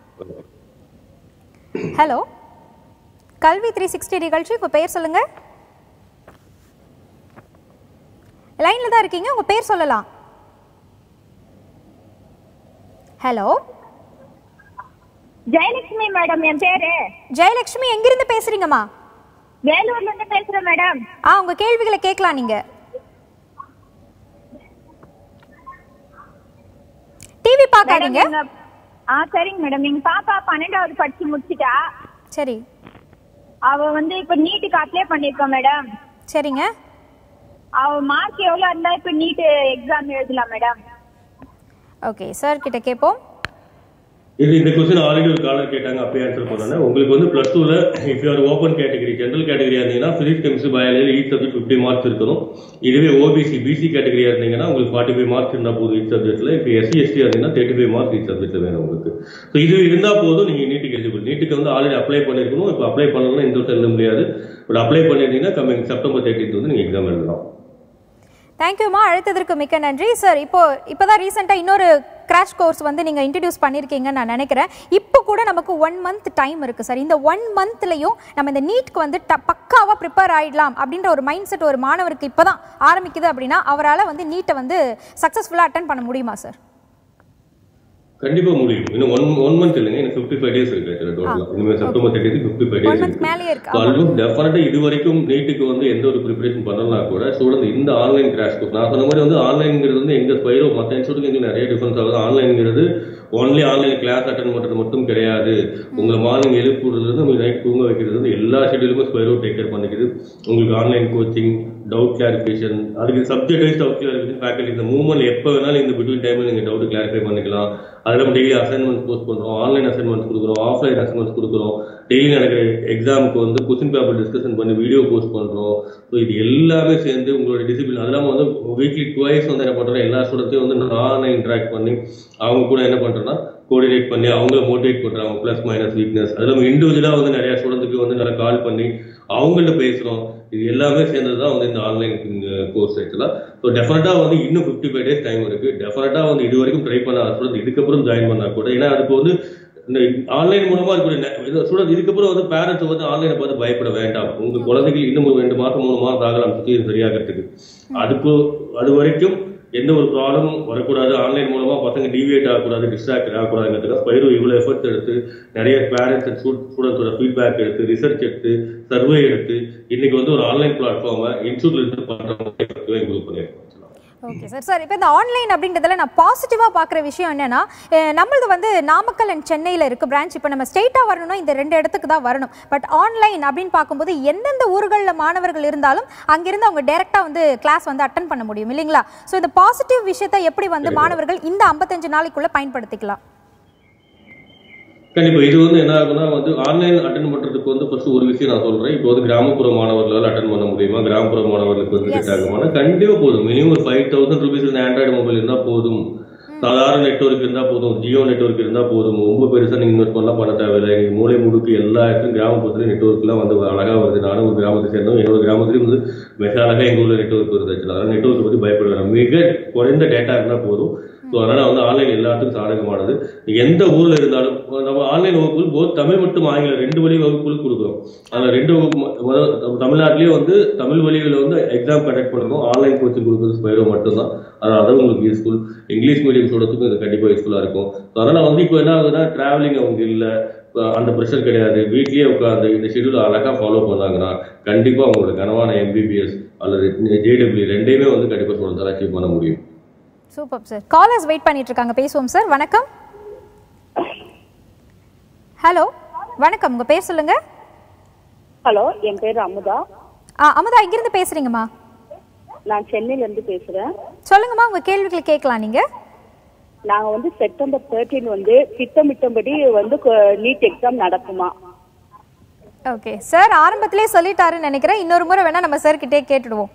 ஹலோ, கல்வி த்ரீ சிக்ஸ்டி நிகழ்ச்சி. உங்கள் பெயர் சொல்லுங்க. லைன்ல தான் இருக்கீங்க, உங்க பேர் சொல்லலாம். ஹலோ, ஜெயலட்சுமி மேடம் என் பேரு. ஜெயலட்சுமி, எங்கிருந்து பேசுறீங்கம்மா? வேலூர்ல இருந்து பேசுறேன் மேடம். ஆ, உங்க கேள்விகளை கேட்கலாம் நீங்க. டிவி பார்க்காதீங்க. ஆ சரிங்க மேடம். எங்க பாப்பா பன்னெண்டாவது படிச்சு முடிச்சிட்டா. சரி. அவ வந்து இப்ப நீட்டுக்கு அப்ளை பண்ணிருக்கா மேடம். சரிங்க. அவ மார்க் எவ்வளவு இருந்தா இப்ப நீட் எக்ஸாம் எழுதலாம் மேடம்? ஓகே சார் கிட்ட கேட்போம். இது இந்த क्वेश्चन ஆல்ரெடி ஒரு காலர் கேட்டாங்க, அப்பயே ஆன்சர் பண்ணேன். உங்களுக்கு வந்து பிளஸ் டூல if you are open category general கேட்டகரியா இருந்தீங்கன்னா physics chemistry biology each subject fifty marks இருக்கணும். இதுவே ஓபிசி பிசி கேட்டகரியா இருந்தீங்கன்னா உங்களுக்கு ஃபார்ட்டி ஃபைவ் மார்க்ஸ் இருந்தா போதும் ஈச் சப்ஜெக்ட்ல. இப்போ எஸ்சி எஸ்டி இருந்தீங்கன்னா தேர்ட்டி ஃபைவ் மார்க்ஸ் ஈச் சப்ஜெக்ட்ல வேணும் உங்களுக்கு. ஸோ இது இருந்தா போதும் நீங்க நீட்டுக்கு எலிஜிபிள். நீட்டுக்கு வந்து ஆல்ரெடி அப்ளை பண்ணிருக்கணும். இப்போ அப்ளை பண்ணலாம் இந்த வருஷம் எழுத முடியாது. பட் அப்ளை பண்ணிருந்தீங்கன்னா கம்மிங் செப்டம்பர் தேர்ட்டின்த் வந்து நீங்க எக்ஸாம் எழுதலாம். தேங்க்யூமா, அழைத்ததற்கு மிக்க நன்றி சார். இப்போ இப்போதான் ரீசெண்டாக இன்னொரு கிராஷ் கோர்ஸ் வந்து நீங்கள் இன்ட்ரடியூஸ் பண்ணியிருக்கீங்கன்னு நான் நினைக்கிறேன். இப்போ கூட நமக்கு ஒன் மந்த் டைம் இருக்குது சார். இந்த ஒன் மந்த்லையும் நம்ம இந்த நீட்க்கு வந்து ட பக்காவாக ப்ரிப்பேர் ஆகிடலாம் அப்படின்ற ஒரு மைண்ட் செட் ஒரு மாணவருக்கு இப்போ தான் ஆரம்பிக்குது அப்படின்னா அவரால் வந்து நீட்டை வந்து சக்ஸஸ்ஃபுல்லாக அட்டன் பண்ண முடியுமா சார்? கண்டிப்பா முடியும். இன்னும் ஒன் ஒன் மந்த் இல்லைங்க, இன்னும் ஃபிஃப்டி ஃபைவ் டேஸ் இருக்கு டோட்டலா. இனிமே September thirty fifty five days இருக்கு. ஆல்மோஸ்ட் டெஃபினட்டா இது வரைக்கும் நீட்டுக்கு வந்து எந்த ஒரு ப்ரிப்பரேஷன் பண்ணலாம் கூட ஸ்டூடெண்ட் இந்த ஆன்லைன் கிராஷ் கோர்ஸ் நான் சொன்ன மாதிரி வந்து ஆன்லைன்ங்கிறது வந்து எங்க ஸ்பைரோ மற்ற இன்ஸ்டியூட்டுக்கு எங்களுக்கு நிறைய டிஃபரன்ஸ் ஆகுது. ஆன்லைன்ங்கிறது ஒன்லி ஆன்லைன் கிளாஸ் அட்டன் பண்றது மட்டும் கிடையாது. உங்களை மார்னிங் எழுப்புறதுல இருந்து உங்களுக்கு நைட் தூங்க வைக்கிறது வந்து எல்லா ஷெட்யூலுக்கும் ஸ்பைரோ டேக் கேர் பண்ணிக்குது. உங்களுக்கு ஆன்லைன் கோச்சிங் டவுட் கிளாரிஃபிகேஷன், அதுக்கு subject wise doubt clarification, faculty இந்த மூவ்மெண்ட் எப்போ வேணாலும் இந்த பிட்வீன் டைமில் நீங்கள் டவுட் கிளாரிஃபை பண்ணிக்கலாம். அதில் நம்ம டெய்லி அசைன்மெண்ட்ஸ் போஸ்ட் பண்ணுறோம், ஆன்லைன் அசைன்மெண்ட்ஸ் கொடுக்குறோம், ஆஃப்லைன் அசைன்மெண்ட்ஸ் கொடுக்குறோம், டெய்லி நடக்கிற எக்ஸாமுக்கு வந்து கொஸ்டின் பேப்பர் டிஸ்கஷன் பண்ணி வீடியோ போஸ்ட் பண்ணுறோம். ஸோ இது எல்லாமே சேர்ந்து உங்களோட டிசிப்ளின், அது இல்லாமல் வந்து வீக்லி டுவைஸ் வந்து என்ன பண்ணுறோம், எல்லா ஸ்டூடெண்ட்ஸையும் வந்து நானே இன்ட்ராக்ட் பண்ணி அவங்க கூட என்ன பண்ணுறோன்னா கோஆர்டினேட் பண்ணி அவங்கள மோட்டிவேட் பண்ணுறாங்க, ப்ளஸ் மைனஸ் வீக்னஸ். அது நம்ம இண்டிவிஜுவலாக வந்து நிறையா ஸ்டூடெண்ட்டுக்கு வந்து நல்லா கால் பண்ணி அவங்கள்ட்ட பேசுகிறோம். இது எல்லாமே சேர்ந்தது தான் வந்து இந்த ஆன்லைன் கோர்ஸ் ஆக்சுவலாக. ஸோ டெஃபினட்டாக வந்து இன்னும் ஃபிஃப்டி ஃபைவ் டேஸ் டைம் இருக்குது. டெஃபினட்டாக வந்து இது வரைக்கும் ட்ரை பண்ண ஸ்டூடெண்ட் இதுக்கப்புறம் ஜாயின் பண்ணால் கூட, ஏன்னா அதுக்கு வந்து இந்த ஆன்லைன் மூலமாக இருக்கக்கூடிய ஸ்டூடெண்ட் இதுக்கப்புறம் வந்து பேரண்ட்ஸ் வந்து ஆன்லைனை பார்த்து பயப்பட வேண்டாம். உங்கள் குழந்தைகள் இன்னும் ரெண்டு மாதம் மூணு மாதம் ஆகலாம் சுற்றி சரியாகிறதுக்கு. அதுக்கு அது வரைக்கும் எந்த ஒரு ப்ராப்ளமும் வரக்கூடாது, ஆன்லைன் மூலமாக பசங்க டிவியேட் ஆகக்கூடாது, டிஸ்ட்ராக்ட் ஆகக்கூடாதுங்கிறதுக்காக ஸ்பைரோ இவ்வளோ எஃபர்ட்ஸ் எடுத்து நிறைய பேரண்ட்ஸ் அண்ட் ஸ்டூடெண்ட்ஸோட ஃபீட்பேக் எடுத்து ரிசர்ச் எடுத்து சர்வே எடுத்து இன்னைக்கு வந்து ஒரு ஆன்லைன் பிளாட்ஃபார்மை இன்ஸ்டியூட்ல இருந்து பண்ணுறவங்க இம்ப்ரூவ் பண்ணியிருக்கோம். Okay sir. சார் இப்போ இந்த ஆன்லைன் அப்படின்றதுல நான் பாசிட்டிவாக பார்க்குற விஷயம் என்னன்னா, நம்மளது வந்து நாமக்கல் அண்ட் சென்னையில் இருக்குது பிரான்ச். இப்போ நம்ம ஸ்டேட்டாக வரணும்னா இந்த ரெண்டு இடத்துக்கு தான் வரணும். பட் ஆன்லைன் அப்படின்னு பார்க்கும்போது எந்தெந்த ஊர்களில் மாணவர்கள் இருந்தாலும் அங்கிருந்து அவங்க டைரெக்டாக வந்து கிளாஸ் வந்து அட்டன் பண்ண முடியும் இல்லைங்களா? ஸோ இந்த பாசிட்டிவ் விஷயத்தை எப்படி வந்து மாணவர்கள் இந்த ஐம்பத்தஞ்சு நாளைக்குள்ளே பயன்படுத்திக்கலாம்? கண்டிப்பா இது வந்து என்ன ஆகுனா வந்து ஆன்லைன் அட்டன் பண்றதுக்கு வந்து ஃபர்ஸ்ட் ஒரு விஷயம் நான் சொல்றேன். இப்போ வந்து கிராமப்புற மாணவர்களால் அட்டன் பண்ண முடியுமா? கிராமப்புற மாணவர்களுக்கு வந்து செட் ஆகுமானா கண்டிப்பா போதும். மினிமம் ஒரு five thousand rupees Android mobile இருந்தா போதும், சாதாரண நெட்வொர்க் இருந்தா போதும், ஜியோ நெட்வொர்க் இருந்தா போதும். ரொம்ப பெருசா நீங்க இன்வெஸ்ட் பண்ணலாம் பண்ண தேவையில்லை. நீங்க மூளை முடுக்கு எல்லா இடத்துலையும் கிராமப்புறத்துலயும் நெட்வொர்க் எல்லாம் வந்து அழகா வருது. நானும் ஒரு கிராமத்தை சேர்ந்தோம், என்னோட கிராமத்துலயும் வந்து மிக அழகா எங்க ஊர்ல நெட்வொர்க் வருது. அதனால நெட்வொர்க் பத்தி பயப்பட வேண்டாம், மிக குறைந்த டேட்டா இருந்தா போதும். ஸோ அதனால வந்து ஆன்லைன் எல்லாத்துக்கும் சாதகமானது. எந்த ஊர்ல இருந்தாலும் நம்ம ஆன்லைன் வகுப்புகள் போத் தமிழ் மற்றும் ஆங்கிலம் ரெண்டு வழி வகுப்புகள் கொடுக்குறோம். அதில் ரெண்டு தமிழ்நாட்டிலேயே வந்து தமிழ் வழியில் வந்து எக்ஸாம் கண்டக்ட் பண்ணுறோம், ஆன்லைன் கோச்சிங் கொடுக்குறது ஸ்பைரோ மட்டும்தான். அதனால உங்களுக்கு யூஸ்ஃபுல். இங்கிலீஷ் மீடியம் ஸ்டூடெண்ட்ஸுக்கும் இது கண்டிப்பாக யூஸ்ஃபுல்லாக இருக்கும். ஸோ அதனால் வந்து இப்போ என்ன ஆகுதுன்னா டிராவலிங் அவங்க இல்லை, அந்த ப்ரெஷர் கிடையாது, வீட்லேயே உட்காந்து இந்த ஷெடியூல் அழகாக ஃபாலோ பண்ணாங்கன்னா கண்டிப்பாக அவங்களோட கனவான எம்பிபிஎஸ் அல்லது ஜேடபிள்யூ ரெண்டையுமே வந்து கண்டிப்பாக ஸ்டூடெண்ட்ஸால் அச்சீவ் பண்ண முடியும். Super sir. காலர்ஸ் வெயிட் பண்ணிட்டு இருக்காங்க, பேசுவோம் சார். வணக்கம். ஹலோ வணக்கம், உங்க பேர் சொல்லுங்க. ஹலோ, என் பேர் அமுதா. ஆ அமுதா, எங்க இருந்து பேசுறீங்கம்மா? நான் சென்னையில இருந்து பேசுறேன். சொல்லுங்கம்மா, உங்க கேள்விகளை கேட்கலாம் நீங்க. நாங்க வந்து செப்டம்பர் பதிமூன்று வந்து திட்டமிட்டபடி வந்து நீட் எக்ஸாம் நடக்குமா? ஓகே சார், ஆரம்பத்திலே சொல்லிட்டாருன்னு நினைக்கிறேன். இன்னொரு முறை வேணா நம்ம சார் கிட்டே கேட்டுடுவோம்.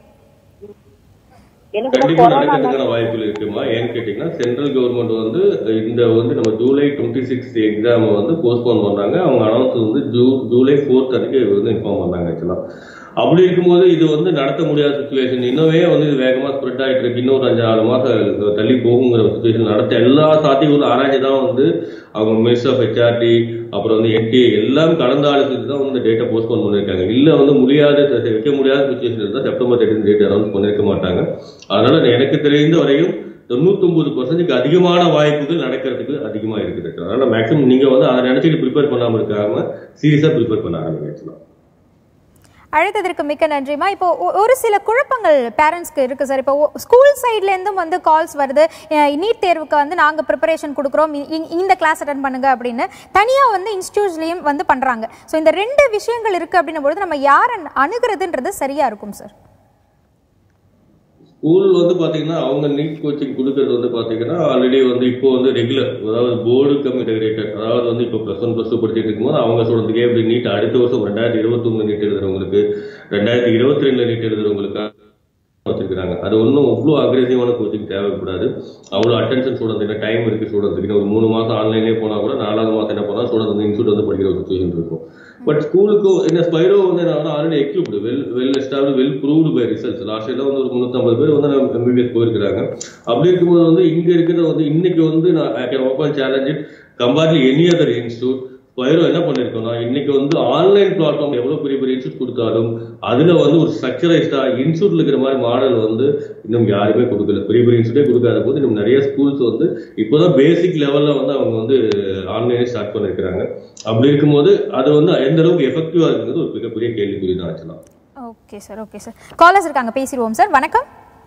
கண்டிப்பா நடக்கிறதுக்கான வாய்ப்புகள் இருக்குமா ஏன்னு கேட்டீங்கன்னா, சென்ட்ரல் கவர்மெண்ட் வந்து இந்த வந்து நம்ம ஜூலை டுவெண்ட்டி சிக்ஸ் எக்ஸாம் வந்து போஸ்ட்போன் பண்ணாங்க. அவங்க அனௌன்ஸ் வந்து ஜூ ஜூலை ஃபோர்த் அன்னைக்கு வந்து இன்ஃபார்ம் பண்ணாங்க ஆக்சுவலா. அப்படி இருக்கும்போது இது வந்து நடத்த முடியாத சுச்சுவேஷன், இன்னுமே வந்து இது வேகமா ஸ்ப்ரெட் ஆகிட்டு இருக்கு. இன்னொரு அஞ்சு ஆறு மாசம் தள்ளி போகுங்கிற சுச்சுவேஷன் நடத்த எல்லா சாத்தியங்களும் ஆராய்ச்சி தான் வந்து அவங்க மினிஸ்டர் ஆஃப் ஹெச்ஆர்டி அப்புறம் வந்து என்டிஏ எல்லாம் கலந்து ஆலோசித்து தான் வந்து டேட்டை போஸ்ட்போன் பண்ணியிருக்காங்க. இல்லை வந்து முடியாத வைக்க முடியாத சுச்சுவேஷன் இருந்தால் செப்டம்பர் தேர்ட்டின் டேட் அனௌன்ஸ் பண்ணியிருக்க மாட்டாங்க. அதனால எனக்கு தெரிந்த வரையும் தொண்ணூத்தி ஒன்பது பர்சன்டேஜ் அதிகமான வாய்ப்புகள் நடக்கிறதுக்கு அதிகமா இருக்குது. அதனால மேக்ஸிமம் நீங்க வந்து அதை நினைச்சிட்டு ப்ரிப்பேர் பண்ணாம இருக்காம சீரியஸா ப்ரிப்பேர் பண்ண ஆரம்பிங்க. அழைத்ததற்கு மிக்க நன்றிமா. இப்போ ஒரு சில குழப்பங்கள் பேரண்ட்ஸ்க்கு இருக்கு சார். இப்போ ஸ்கூல் சைட்ல இருந்தும் வந்து கால்ஸ் வருது, நீட் தேர்வுக்கு வந்து நாங்க ப்ரிப்பரேஷன் கொடுக்குறோம், இந்த கிளாஸ் அட்டன் பண்ணுங்க அப்படின்னு. தனியா வந்து இன்ஸ்டிடியூட்லயும் வந்து பண்றாங்க. ஸோ இந்த ரெண்டு விஷயங்கள் இருக்கு அப்படின்னும் பொழுது நம்ம யாரை அணுகிறதுன்றது சரியா இருக்கும் சார்? ஸ்கூல் வந்து பாத்தீங்கன்னா அவங்க நீட் கோச்சிங் கொடுக்கறது வந்து பாத்தீங்கன்னா ஆல்ரெடி வந்து இப்போ வந்து ரெகுலர், அதாவது போர்டு கம் இன்டகிரேட்டட், அதாவது வந்து இப்போ பிளஸ் ஒன் பிளஸ் டூ படிச்சுட்டு இருக்கும்போது அவங்க சொல்றதுக்கே எப்படி நீட் அடுத்த வருஷம் ரெண்டாயிரத்தி இருபத்தி ஒண்ணு நீட் எழுதுறவங்களுக்கு, ரெண்டாயிரத்தி இருபத்தி ரெண்டுல நீட் எழுதுறவங்களுக்கு வச்சிருக்காங்க. அது ஒன்றும் அவ்வளோ அக்ரெசிவான கோச்சிங் தேவைப்படாது. அவ்வளோ அட்டென்ஷன் ஸ்டூடெண்ட் டைம் இருக்கு ஸ்டூடெண்ட்ஸுக்கு. ஒரு மூணு மாசம் ஆன்லைன்லேயே போனா கூட நாலாவது மாசம் என்ன பண்ணா ஸ்டூடெண்ட் வந்து இன்ஸ்டியூட் வந்து படிக்கிற ஒரு சுச்சுவேஷன் இருக்கும். பட் ஸ்கூலுக்கு என்ன ஸ்பைரோ வந்து என்ன already equipped, well well established, well proved by results. Last இயர்ல வந்து ஒரு முன்னூத்தி ஐம்பது பேர் வந்து எம்பிபிஎஸ் போயிருக்கிறாங்க. அப்படி இருக்கும்போது வந்து இங்க இருக்கிற வந்து இன்னைக்கு வந்து நான் I can open challenge it comparedly any other institute. Spiro என்ன பண்ணிருக்கோம்னா இன்னைக்கு வந்து ஆன்லைன் பிளாட்ஃபார்ம் எவ்வளவு பெரிய பெரிய இன்ஸ்டியூட் கொடுத்தாலும் அதுல வந்து ஒரு ஸ்ட்ரக்சரைஸ்டா இன்ஸ்டியூட்ல இருக்கிற மாதிரி மாடல் வந்து இன்னும் யாருமே கொடுக்கல. பெரிய பெரிய இன்ஸ்டியூட்டே கொடுக்காத போது இன்னும் நிறைய ஸ்கூல்ஸ் வந்து இப்போதான் பேசிக் லெவல்ல வந்து அவங்க வந்து ஆன்லைனே ஸ்டார்ட் பண்ணிருக்கிறாங்க. அப்படி இருக்கும்போது அது வந்து எந்த அளவுக்கு எஃபெக்டிவா இருக்குறது ஒரு மிகப்பெரிய கேள்விக்குறி தான் ஆச்சலாம். Okay sir, okay sir. Callers இருக்காங்க, பேசிடுவோம் சார். வணக்கம்.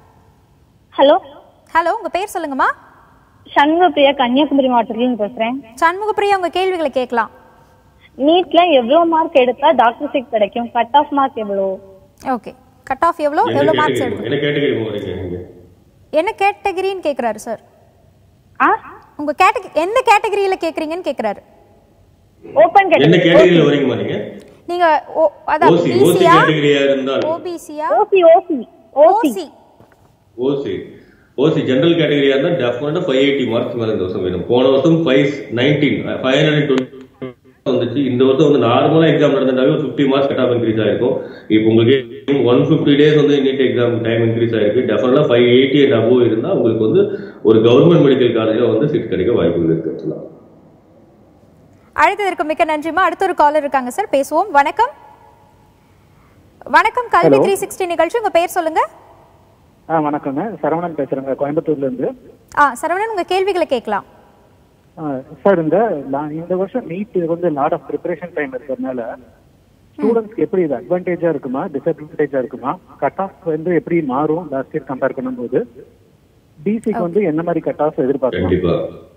ஹலோ ஹலோ, உங்க பேர் சொல்லுங்கம்மா. சண்முகப்பிரியா, கன்னியாகுமரி மாவட்டத்திலிருந்து பேசுறேன். சண்முகப்பிரியா, உங்க கேள்விகளை கேட்கலாம். நீட்ல எவ்வளவு மார்க் எடுத்தா டாக்டர் சீட் கிடைக்கும்? கட் ஆஃப் மார்க் எவ்வளவு? ஓகே, கட் ஆஃப் எவ்வளோ எவ்வளோ மார்க்ஸ் எடுக்கும்? என்ன கேட்டகரி போறீங்க நீங்க? என்ன கேட்டகரின்னு கேக்குறாரு சார். ஆ உங்க கேட்டகரி எந்த கேட்டகரியில கேக்குறீங்கன்னு கேக்குறாரு. ஓபன் என்ன கேட்டகரி. கேட்டகரியில வரீங்க நீங்க? நீங்க ஓ- அதான் ஓசி ஓசி பிசியா கேட்டகரியா இருந்தால் ஓபிசியா ஓசி ஓசி ஓசி ஓசி ஓசி ஓசி ஜெனரல் கேட்டகரியா இருந்தா டெஃபினட்டா ஃபைவ் எயிட்டி மார்க்ஸ் மேல இந்த வருஷம் வேணும். போன வருஷம் five nineteen five hundred twenty வந்துச்சு. இந்த வருஷம் வந்து நார்மலா எக்ஸாம் நடந்தாவே ஒரு fifty marks cut off increase ஆயிருக்கும். இப்போ உங்களுக்கு ஒன் ஃபிஃப்டி டேஸ் வந்து நீட் எக்ஸாம் டைம் இன்க்ரீஸ் ஆயிருக்கு. டெஃபினட்டா ஃபைவ் எயிட்டி அண்ட் அபோவ் இருந்தா உங்களுக்கு வந்து ஒரு கவர்மெண்ட் மெடிக்கல் காலேஜ்ல வந்து சீட் கிடைக்க வாய்ப்புகள் இருக்கு. அழைத்ததற்கு மிக்க நன்றிமா. அடுத்த ஒரு காலர் இருக்காங்க சார், பேசுவோம். வணக்கம். வணக்கம், கல்வி த்ரீ சிக்ஸ்டி நிகழ்ச்சி. உங்க பேர் சொல்லுங்க. ஆ வணக்கங்க, சரவணன் பேசுறேங்க, கோயம்புத்தூர்ல இருந்து. ஆ சரவணன், உங்க கேள்விகளை கேட்கலாம். சார், இந்த லா- இந்த வருஷம் நீட் வந்து லாட் ஆஃப் ப்ரிப்பரேஷன் டைம் இருக்கிறதுனால ஸ்டூடெண்ட்ஸ்க்கு எப்படி இது அட்வான்டேஜா இருக்குமா டிஸ்அட்வான்டேஜா இருக்குமா? கட் ஆஃப் வந்து எப்படி மாறும் லாஸ்ட் இயர் கம்பேர் பண்ணும்போது? டிசிக்கு வந்து என்ன மாதிரி கட் ஆஃப் எதிர்பார்க்கலாம்? கண்டிப்பா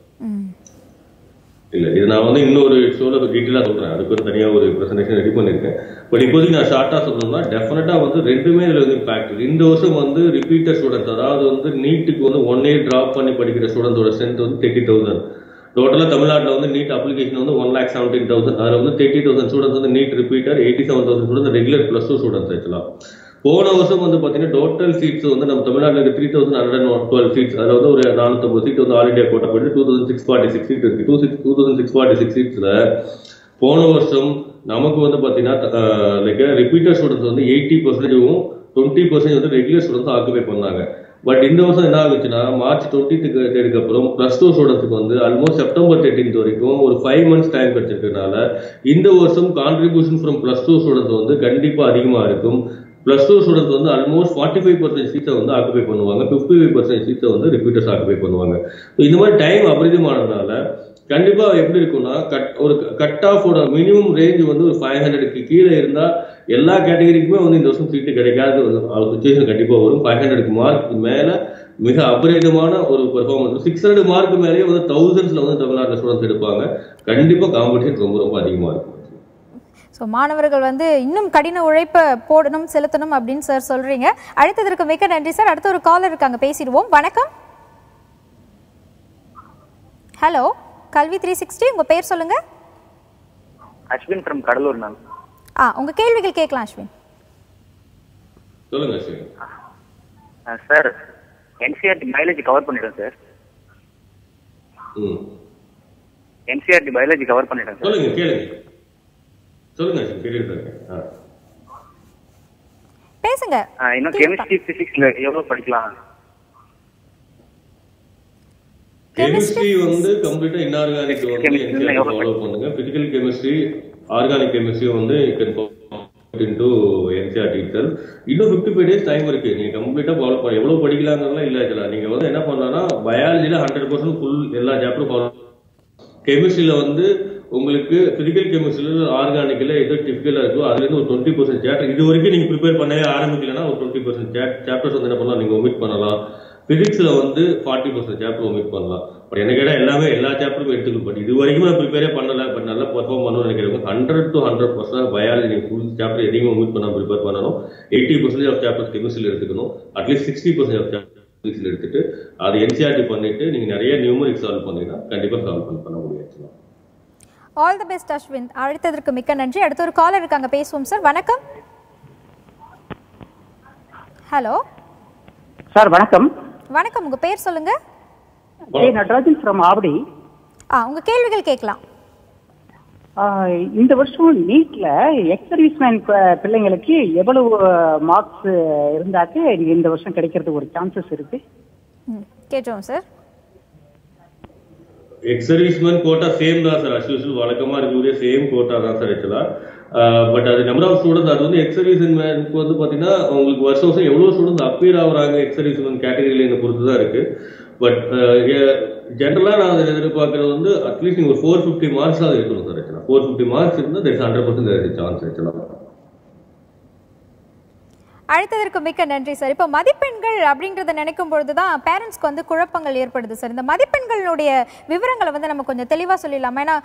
இல்ல, இது நான் வந்து இன்னொரு ஷோல டீட்டெயிலா சொல்றேன். அதுக்கு ஒரு தனியா ஒரு பிரசன்டேஷன் ரெடி பண்ணிருக்கேன். பட் இப்போதைக்கு நான் ஷார்ட்டா சொல்லணும்னா டெஃபினட்டா வந்து ரெண்டுமே இதுல வந்து இம்பாக்ட். இந்த வருஷம் வந்து ரிப்பீட்டர் ஸ்டூடெண்ட்ஸ், அதாவது வந்து நீட்டுக்கு வந்து ஒன் இயர் டிராப் பண்ணி படிக்கிற ஸ்டூடெண்ட்ஸோட ஸ்ட்ரென்த் வந்து தேர்ட்டி தௌசண்ட். டோட்டலா தமிழ்நாட்டில் வந்து நீட் அப்ளிகேஷன் வந்து ஒன் லேக் செவன்டீன் தௌசண்ட். அதில் வந்து தேர்ட்டி தௌசண்ட் ஸ்டூடெண்ட்ஸ் வந்து NEET repeater, eighty seven thousand students regular plus two students ஆக்சுவலாம். போன வருஷம் வந்து பாத்தீங்கன்னா டோட்டல் சீட்ஸ் வந்து நம்ம தமிழ்நாட்டில் இருக்க three thousand hundred twelve seats, அதில் வந்து ஒரு நானூத்தி சீட் வந்து ஆல் இண்டியா கோட்டா போயிட்டு two thousand six forty six seat இருக்கு. Two six two thousand six forty six சீட்ஸ்ல போன வருஷம் நமக்கு வந்து பாத்தீங்கன்னா லைக் ரிப்பீட்டர் ஸ்டூடெண்ட்ஸ் வந்து எயிட்டி பர்சன்டேஜும் டுவெண்ட்டி பர்சன்டேஜ் வந்து ரெகுலர் ஸ்டூடெண்ட்ஸ் ஆக்குபை பண்ணாங்க. பட் இந்த வருஷம் என்ன ஆகுச்சுன்னா மார்ச் டுவெண்ட்டி தேர்டுக்கு அப்புறம் பிளஸ் டூ ஸ்டூடெண்ட்ஸ்க்கு வந்து ஆல்மோஸ்ட் செப்டம்பர் தேர்ட்டீன்த் வரைக்கும் ஒரு ஃபைவ் மந்த்ஸ் டைம் கிடைச்சிருக்கனால இந்த வருஷம் contribution from plus two students வந்து கண்டிப்பா அதிகமா இருக்கும். பிளஸ் டூ ஸ்டூடெண்ட்ஸ் வந்து ஆல்மோஸ்ட் ஃபார்ட்டி ஃபைவ் பர்சன்ட் சீட்டை வந்து ஆக்குபை பண்ணுவாங்க, ஃபிஃப்டி ஃபைவ் பர்சன்ட் சீட்டை வந்து ரிப்பீட்டர்ஸ் ஆக்குபை பண்ணுவாங்க. இந்த மாதிரி டைம் அபரிதமானதுனால கண்டிப்பா எப்படி இருக்கும்னா கட் ஒரு கட் ஆஃபோட மினிமம் ரேஞ்ச் வந்து ஒரு ஃபைவ் ஹண்ட்ரடுக்கு கீழே இருந்தா எல்லா கேட்டகரிக்குமே வந்து இந்த வருஷம் சீட்டு கிடைக்காத ஒரு சுச்சுவேஷன் கண்டிப்பா வரும். ஃபைவ் ஹண்ட்ரடுக்கு மார்க் மேல மிக அபரிதமான ஒரு பெர்ஃபார்மன்ஸ். சிக்ஸ் ஹண்ட்ரட் மார்க் மேலேயே வந்து தௌசண்ட்ஸ்ல வந்து தமிழ்நாட்டில் ஸ்டூடெண்ட்ஸ் எடுப்பாங்க. கண்டிப்பா காம்படிஷன் ரொம்ப ரொம்ப அதிகமா இருக்கும். ஸோ மாணவர்கள் வந்து இன்னும் கடின உழைப்பை போடணும், செலுத்தணும் அப்படின்னு சார் சொல்றீங்க. அழைத்ததற்கு மிக்க நன்றி சார். அடுத்த ஒரு காலர் இருக்காங்க, பேசிடுவோம். வணக்கம். ஹலோ, கல்வி த்ரீ சிக்ஸ்டி, உங்க பேர் சொல்லுங்க. Ashwin from Cuddalore ma'am. ஆ உங்க கேள்விகள் கேட்கலாம் அஸ்வின். சொல்லுங்க Ashwin. Sir, NCERT biology cover பண்ணிட்டேன் சார். ம் என்சிஆர்டி பயாலஜி கவர் பண்ணிட்டேன் சார். சொல்லுங்க, கேளுங்க. சொல்லுங்க அஸ்வின், கேட்டுட்டு இருக்கேன். ஆ பேசுங்க. இன்னும் கெமிஸ்ட்ரி பிசிக்ஸ்ல எவ்வளவு படிக்கலாம்? கெமிஸ்ட்ரி வந்து கம்ப்ளீட்டா இன்ஆர்கானிக் வந்து என்சிஆர்டி ஃபாலோ பண்ணுங்க. பிசிக்கல் கெமிஸ்ட்ரி, ஆர்கானிக் கெமிஸ்ட்ரி வந்து இன்டு என்சிஆர்டி itself. இன்னும் ஃபிஃப்டி ஃபைவ் டேஸ் டைம் இருக்கு. நீங்க கம்ப்ளீட்டா ஃபாலோ பண்ண எவ்வளவு படிக்கலாங்கிறதுலாம் இல்ல ஆக்சுவலா. நீங்க வந்து என்ன பண்ணலாம்னா பயாலஜில ஹண்ட்ரட் பர்சன்ட் ஃபுல் எல்லா சாப்டரும் ஃபாலோ. கெமிஸ்ட்ரியில வந்து உங்களுக்கு பிசிக்கல் கெமிஸ்ட்ரியில ஆர்கானிக்ல எது டிஃபிகல்ட்டா இருக்கோ அதுல இருந்து ஒரு டுவெண்ட்டி பர்சன்ட் சாப்டர் இது வரைக்கும் நீங்க ப்ரிப்பேர் பண்ணவே ஆரம்பிக்கலன்னா ஒரு டுவெண்ட்டி பர்சன்ட் சாப்டர்ஸ் வந்து என்ன பண்ணலாம், நீங்க ஒமிட் பண்ணலாம். பிசிக்ஸ்ல வந்து ஃபார்ட்டி பர்சன்ட் சாப்டர் ஒமிட் பண்ணலாம். பட் என்ன கேட்டா எல்லாமே எல்லா சாப்டரும் எடுத்துக்கணும். பட் இது வரைக்கும் நான் ப்ரிப்பேரே பண்ணல, பட் நல்லா பெர்ஃபார்ம் பண்ணணும்னு நினைக்கிறவங்க hundred to hundred percent biology full chapter எதையுமே ஒமிட் பண்ணாம ப்ரிப்பேர் பண்ணணும். எயிட்டி பர்சன்டேஜ் ஆஃப் சாப்டர்ஸ் கெமிஸ்ட்ரியில் எடுத்துக்கணும். At least sixty percent of chapter பிசிக்ஸ்ல எடுத்துட்டு அது என்சிஆர்டி பண்ணிட்டு நீங்க நிறைய நியூமரிக் சால்வ் பண்ணீங்கன்னா கண்டிப்பா சால்வ் பண்ண முடியும். All the best Ashwin. அழைத்ததற்கு மிக்க நன்றி. அடுத்த ஒரு காலர் இருக்காங்க, பேசுவோம் சார். வணக்கம். ஹலோ சார், வணக்கம். வணக்கம், உங்க பேர் சொல்லுங்க. J Natarajan from Avadi. ஆ உங்க கேள்விகள் கேட்கலாம். இந்த வருஷம் நீட்ல எக்ஸ் சர்வீஸ்மேன் பிள்ளைங்களுக்கு எவ்வளவு மார்க்ஸ் இருந்தாக்க இந்த வருஷம் கிடைக்கிறதுக்கு ஒரு சான்சஸ் இருக்கு? கேட்டோம் sir. Ex serviceman quota same தான் சார், அஸ்யூஷுவல் வழக்கமா இருக்கக்கூடிய சேம் கோட்டா தான் சார் ஆக்சுவலா. பட் அது நம்பர் ஆஃப் ஸ்டூடெண்ட்ஸ் அது வந்து எக்ஸ் சர்வீஸ்மேனுக்கு வந்து பாத்தீங்கன்னா உங்களுக்கு வருஷம் வருஷம் எவ்வளவு ஸ்டூடெண்ட்ஸ் அப்பியர் ஆகுறாங்க எக்ஸ் சர்வீஸ்மேன் கேட்டகரியில பொறுத்து தான் இருக்கு. பட் ஜென்ரலா நான் அதை எதிர்பார்க்கறது வந்து அட்லீஸ்ட் நீங்க ஒரு ஃபோர் ஃபிஃப்டி மார்க்ஸ் தான் இருக்கணும் சார் ஆக்சுவலா. ஃபோர் ஃபிஃப்டி மார்க்ஸ் இருந்தால் ஹண்ட்ரட் பர்சன்ட் சான்ஸ் ஆக்சுவலா. அழைத்ததற்கு மிக்க நன்றி சார். இப்போ மதிப்பெண்கள் அப்படின்றத நினைக்கும் பொழுது தான் பேரண்ட்ஸ்க்கு வந்து குழப்பங்கள் ஏற்படுது சார். இந்த மதிப்பெண்களுடைய விவரங்களை வந்து நம்ம கொஞ்சம் தெளிவாக சொல்லிடலாம். ஏன்னா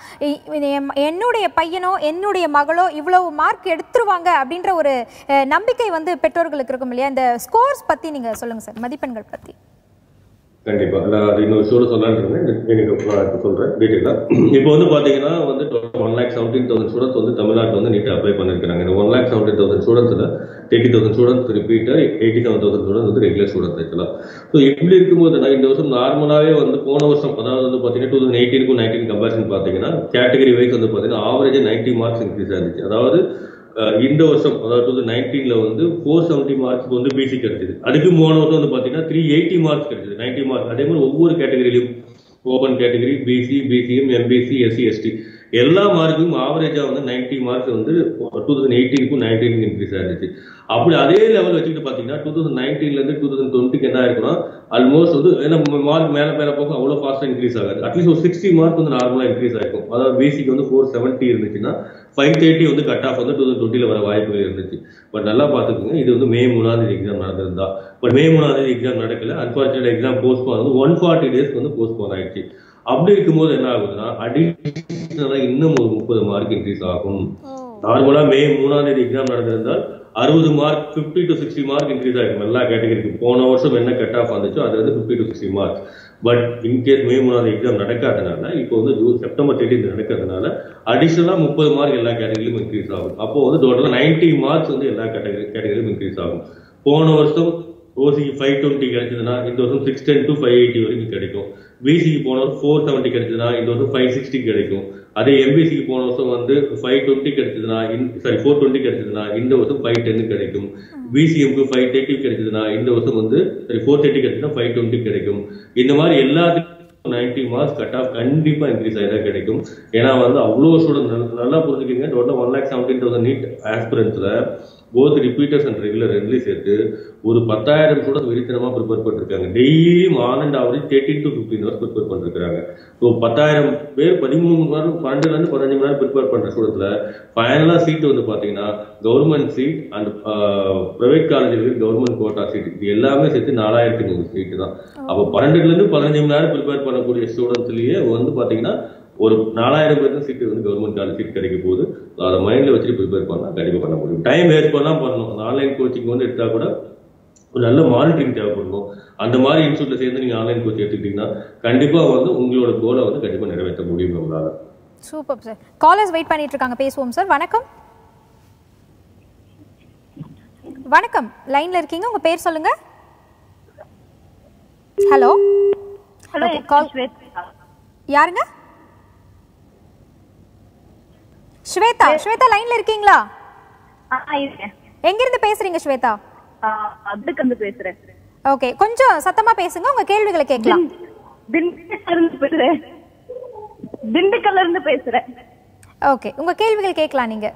என்னுடைய பையனோ என்னுடைய மகளோ இவ்வளவு மார்க் எடுத்துருவாங்க அப்படின்ற ஒரு நம்பிக்கை வந்து பெற்றோர்களுக்கு இருக்கும் இல்லையா? இந்த ஸ்கோர்ஸ் பற்றி நீங்கள் சொல்லுங்கள் சார், மதிப்பெண்கள் பற்றி. கண்டிப்பா நான் அது இன்னொரு சொல்ல சொல்லான்னு எனக்கு சொல்றேன் டீட்டெயிலா. இப்போ வந்து பாத்தீங்கன்னா வந்து one lakh seventeen thousand students வந்து தமிழ்நாட்டில் வந்து நீட் அப்ளை பண்ணிருக்காங்க. இந்த ஒன் லேக் செவன்டீன் தௌசண்ட் ஸ்டூடெண்ட்ஸ்ல eighty thousand students repeater, eighty seven thousand students வந்து ரெகுலர் ஸ்டூடெண்ட்ஸ் இருக்கலாம். ஸோ இப்படி இருக்கும்போது நான் இந்த வருஷம் நார்மலாவே வந்து போன வருஷம் அதாவது வந்து பாத்தீங்கன்னா டூ தௌசண்ட் எயிட்டீனுக்கும் நைன்டீன் கம்பேரிசன் பாத்தீங்கன்னா கேட்டகரி வைஸ் வந்து பாத்தீங்கன்னா ஆவரேஜா நைன்டி மார்க்ஸ் இன்க்ரீஸ் ஆயிருச்சு. அதாவது இந்த வருஷம் அதாவது டூ தௌசண்ட் நைன்டீன்ல வந்து ஃபோர் செவன்டி மார்க்ஸ் வந்து பிசி கிடைச்சது. அதுக்கு போன வருஷம் வந்து பாத்தீங்கன்னா த்ரீ எயிட்டி மார்க்ஸ் கிடைச்சது, நைன்டி மார்க்ஸ். அதே மாதிரி ஒவ்வொரு கேட்டகரியிலும் open category, BC, BCM, MBC, SC, ST எல்லா மார்க்கும் ஆவரேஜா வந்து நைன்டி மார்க்ஸ் வந்து டூ தௌசண்ட் எயிட்டீனுக்கும் நைன்டீனுக்கு இன்க்ரீஸ் ஆயிருச்சு. அப்படி அதே லெவல் வச்சுக்கிட்டு பாத்தீங்கன்னா டூ தௌசண்ட் நைன்டீன்ல இருந்து டூ தௌசண்ட் டுவெண்ட்டிக்கு என்ன இருக்குன்னா ஆல்மோஸ்ட் வந்து ஏன்னா மார்க் மேல மேல போக அவ்வளவு ஃபாஸ்டா இன்க்ரீஸ் ஆகாது. அட்லீஸ்ட் ஒரு சிக்ஸ்டி மார்க் வந்து நார்மலா இன்க்ரீஸ் ஆயிருக்கும். அதாவது பேசிக் வந்து ஃபோர் செவன்டி இருந்துச்சுன்னா ஃபைவ் தேர்ட்டி வந்து கட் ஆஃப் வந்து டூ தௌசண்ட் டுவெண்ட்டில வர வாய்ப்புகள் இருந்துச்சு. பட் நல்லா பாத்துக்கோங்க, இது வந்து மே மூணாம் தேதி எக்ஸாம் நடந்திருந்தா. பட் மே மூணாம் தேதி எக்ஸாம் நடக்கல. அன்பார்ச்சுனேட் எக்ஸாம் போஸ்ட்போன் வந்து ஒன் ஃபார்ட்டி டேஸ்க்கு வந்து போஸ்ட்போன் ஆயிடுச்சு. அப்படி இருக்கும்போது என்ன ஆகுதுன்னா அடிஷனலா இன்னும் ஒரு முப்பது மார்க் இன்க்ரீஸ் ஆகும். நார்மலா மே மூணாம் தேதி எக்ஸாம் நடந்திருந்தால் அறுபது mark fifty to sixty mark increase ஆகிடும் எல்லா கேட்டகரிக்கு. போன வருஷம் என்ன கட் ஆஃப் வந்துச்சோ அது வந்து fifty to sixty mark. But in case May மூணாவது எக்ஸாம் நடக்காதனால இப்போ வந்து ஜூன் செப்டம்பர் தேர்ட்டீன் நடக்கிறதுனால அடிஷனலா முப்பது மார்க் எல்லா கேட்டகரியிலும் இன்க்ரீஸ் ஆகும். அப்போ வந்து டோட்டலா நைன்டி மார்க்ஸ் வந்து எல்லா கேட்டகரி கேட்டகரியிலும் இன்க்ரீஸ் ஆகும். போன வருஷம் ஓசிக்கு ஃபைவ் டுவெண்ட்டி கிடைச்சதுன்னா இந்த வருஷம் six ten to five eighty வரைக்கும் கிடைக்கும். பிசிக்கு போன வருஷம் ஃபோர் செவன்ட்டி கிடைச்சதுன்னா இந்த வருஷம் ஃபைவ் சிக்ஸ்டி கிடைக்கும். அதே எம்பிசிக்கு போன வருஷம் வந்து ஃபைவ் டுவெண்ட்டி கிடைச்சதுன்னா சாரி ஃபோர் டுவெண்ட்டி கிடைச்சதுன்னா இந்த வருஷம் ஃபைவ் டென்னு கிடைக்கும். பிசிஎம்க்கு ஃபைவ் தேர்ட்டி கிடைச்சதுன்னா இந்த வருஷம் வந்து சரி ஃபோர் தேர்ட்டி கிடைச்சதுன்னா ஃபைவ் டுவெண்ட்டி கிடைக்கும். இந்த மாதிரி எல்லாத்துக்கும் நைன்டி மார்க்ஸ் கட் ஆஃப் கண்டிப்பா இன்க்ரீஸ் ஆகிதான் கிடைக்கும். ஏன்னா வந்து அவ்வளோ ஸ்டூடெண்ட் நல்லா புரிஞ்சுக்கிங்க. Total one lakh seventeen thousand NEET ஆஸ்பிரன்ஸ்ல போத் ரிப்பீட்டர்ஸ் அண்ட் ரெகுலர் ரெண்டுலையும் சேர்த்து ஒரு பத்தாயிரம் ஸ்டூடெண்ட் வெறித்தனமா ப்ரிப்பேர் பண்ணிருக்காங்க. டெய்லியும் on and average thirteen to fifteen hours prepare பண்ணிருக்காங்க. ஸோ பத்தாயிரம் பேர் பதிமூணு மணி நேரம் பன்னெண்டுல இருந்து பதினஞ்சு மணி நேரம் ப்ரிப்பேர் பண்ற ஸ்டூடெண்ட்ல ஃபைனலா சீட் வந்து பாத்தீங்கன்னா கவர்மெண்ட் சீட் அண்ட் பிரைவேட் காலேஜ்ல கவர்மெண்ட் கோட்டா சீட் இது எல்லாமே சேர்த்து நாலாயிரத்தி நூறு சீட் தான். அப்போ பன்னெண்டுல இருந்து பதினஞ்சு மணி நேரம் ப்ரிப்பேர் பண்ணக்கூடிய ஸ்டூடெண்ட்ஸ்லயே வந்து பாத்தீங்கன்னா ஒரு நாலாயிரம் பேருக்கு சீட் வந்து கவர்மெண்ட் காலேஜ் சீட் கிடைக்க போகுது. அதை மைண்ட்ல வச்சுட்டு ப்ரிப்பேர் பண்ணா கண்டிப்பா பண்ண முடியும். டைம் வேஸ்ட் பண்ணலாம் பண்ணணும். அந்த ஆன்லைன் கோச்சிங் வந்து எடுத்தா கூட ஒரு நல்ல மானிட்டரிங் தேவைப்படணும். அந்த மாதிரி இன்ஸ்டியூட்ல சேர்ந்து நீங்க ஆன்லைன் கோச்சிங் எடுத்துக்கிட்டீங்கன்னா கண்டிப்பா வந்து உங்களோட கோலை வந்து கண்டிப்பா நிறைவேற்ற முடியும் நம்மளால. Super sir. காலர்ஸ் வெயிட் பண்ணிட்டு இருக்காங்க, பேசுவோம் சார். வணக்கம். வணக்கம், லைன்ல இருக்கீங்க, உங்க பேர் சொல்லுங்க. ஹலோ ஹலோ கால் யாருங்க? ஸ்வேதா. ஸ்வேதா லைன்ல இருக்கீங்களா? எங்க இருந்து பேசுறீங்க ஸ்வேதா? அதுக்கு வந்து பேசுறேன். ஓகே, கொஞ்சம் சத்தமா பேசுங்க, உங்க கேள்விகளை கேட்கலாம். திண்டுக்கல்ல இருந்து பேசுறேன். திண்டுக்கல்ல இருந்து பேசுறேன். ஓகே, உங்க கேள்விகள் கேட்கலாம் நீங்க.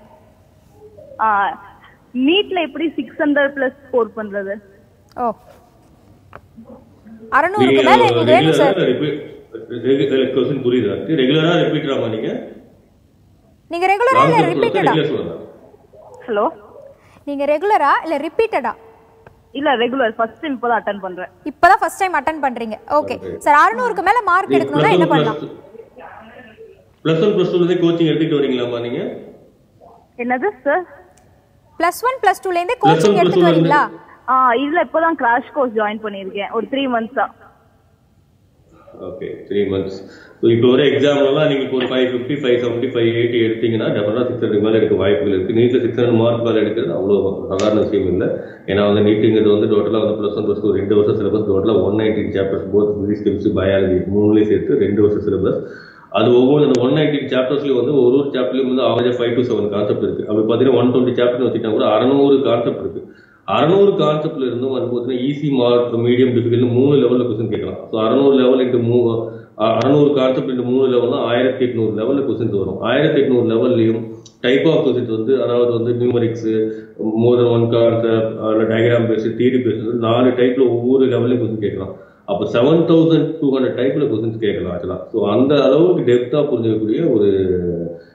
நீட்ல எப்படி சிக்ஸ் ஹண்ட்ரட் பிளஸ் ஸ்கோர் பண்றது? ஓ, அறுநூறுக்கு மேல எனக்கு வேணும் சார். क्वेश्चन புரியுதா? ரெகுலரா ரிப்பீட்டராமா நீங்க? நீங்க ரெகுலரா இல்ல ரிப்பீட்டடா? ஹலோ, நீங்க ரெகுலரா இல்ல ரிப்பீட்டடா? இல்ல ரெகுலர், ஃபர்ஸ்ட் டைம் இப்போதான் அட்டெண்ட் பண்றேன். இப்போதான் ஃபர்ஸ்ட் டைம் அட்டெண்ட் பண்றீங்க. ஓகே சார், அறுநூறுக்கு மேல மார்க் எடுக்கணும்னா என்ன பண்ணலாம்? பிளஸ் ஒன் பிளஸ் டூ ல கோச்சிங் எடுத்துட்டு வரீங்களாமா நீங்க? என்னது sir? Plus one plus two ல இருந்து கோச்சிங் எடுத்துட்டு வரீங்களா? ஆ, இல்ல இப்போதான் கிராஷ் கோர்ஸ் ஜாயின் பண்ணிருக்கேன் ஒரு த்ரீ மந்த்ஸா. Okay, three months. ஸோ இப்போ ஒரு எக்ஸாம்லாம் நீங்கள் ஒரு five fifty five seventy five eighty எடுத்தீங்கன்னா டெஃபினட்டாக சிக்ஸ் ஹண்ட்ரட் மேலே எடுக்க வாய்ப்புகள் இருக்குது. நீட்டில் சிக்ஸ் ஹண்ட்ரட் மார்க் மேலே எடுக்கிறது அவ்வளோ சாதாரண விஷயம் இல்லை. ஏன்னா வந்து நீட்டுங்கிறது வந்து டோட்டலாக வந்து ப்ளஸ் ஒன் ப்ளஸ் டூ ரெண்டு வருஷம் சிலபஸ், டோட்டலாக one nineteen chapters, both physics chemistry biology மூணுலேயும் சேர்த்து ரெண்டு வருஷம் சிலபஸ். அது ஒவ்வொரு அந்த ஒன் நைன்டீன் சாப்டர்ஸ்லையும் வந்து ஒரு ஒரு சாப்டர்லையும் வந்து ஆவரேஜாக ஃபைவ் டு செவன் கான்செப்ட் இருக்குது. அப்படி பார்த்தீங்கன்னா ஒன் டுவெண்ட்டி சாப்டர் வச்சுட்டா கூட அறநூறு கான்செப்ட் இருக்குது. அறுநூறு கான்செப்ட்ல இருந்தும் அது பார்த்தீங்கன்னா ஈஸி மார்க், மீடியம், டிஃபிகல்ட் மூணு லெவலில் கொஸ்டின் கேட்கலாம். ஸோ அறுநூறு லெவல் இன்ட்டு மூ அறுநூறு கான்செப்ட் இன்ட்டு மூணு லெவல்னா ஆயிரத்தி எட்நூறு லெவலில் கொஸ்டின்ஸ் வரும். ஆயிரத்தி எட்நூறு லெவல்லையும் டைப் ஆஃப் கொஸ்டின்ஸ் வந்து அதாவது வந்து numerics, more then one concept, diagram based, theory based நாலு டைப்ல ஒவ்வொரு லெவல்லையும் கொஸ்டின் கேட்கலாம். அப்போ செவன் தௌசண்ட் டூ ஹண்ட்ரட் டைப்ல கொஸ்டின்ஸ் கேட்கலாம் ஆக்சுவலா. ஸோ அந்த அளவுக்கு டெப்தா புரிஞ்சிக்கக்கூடிய ஒரு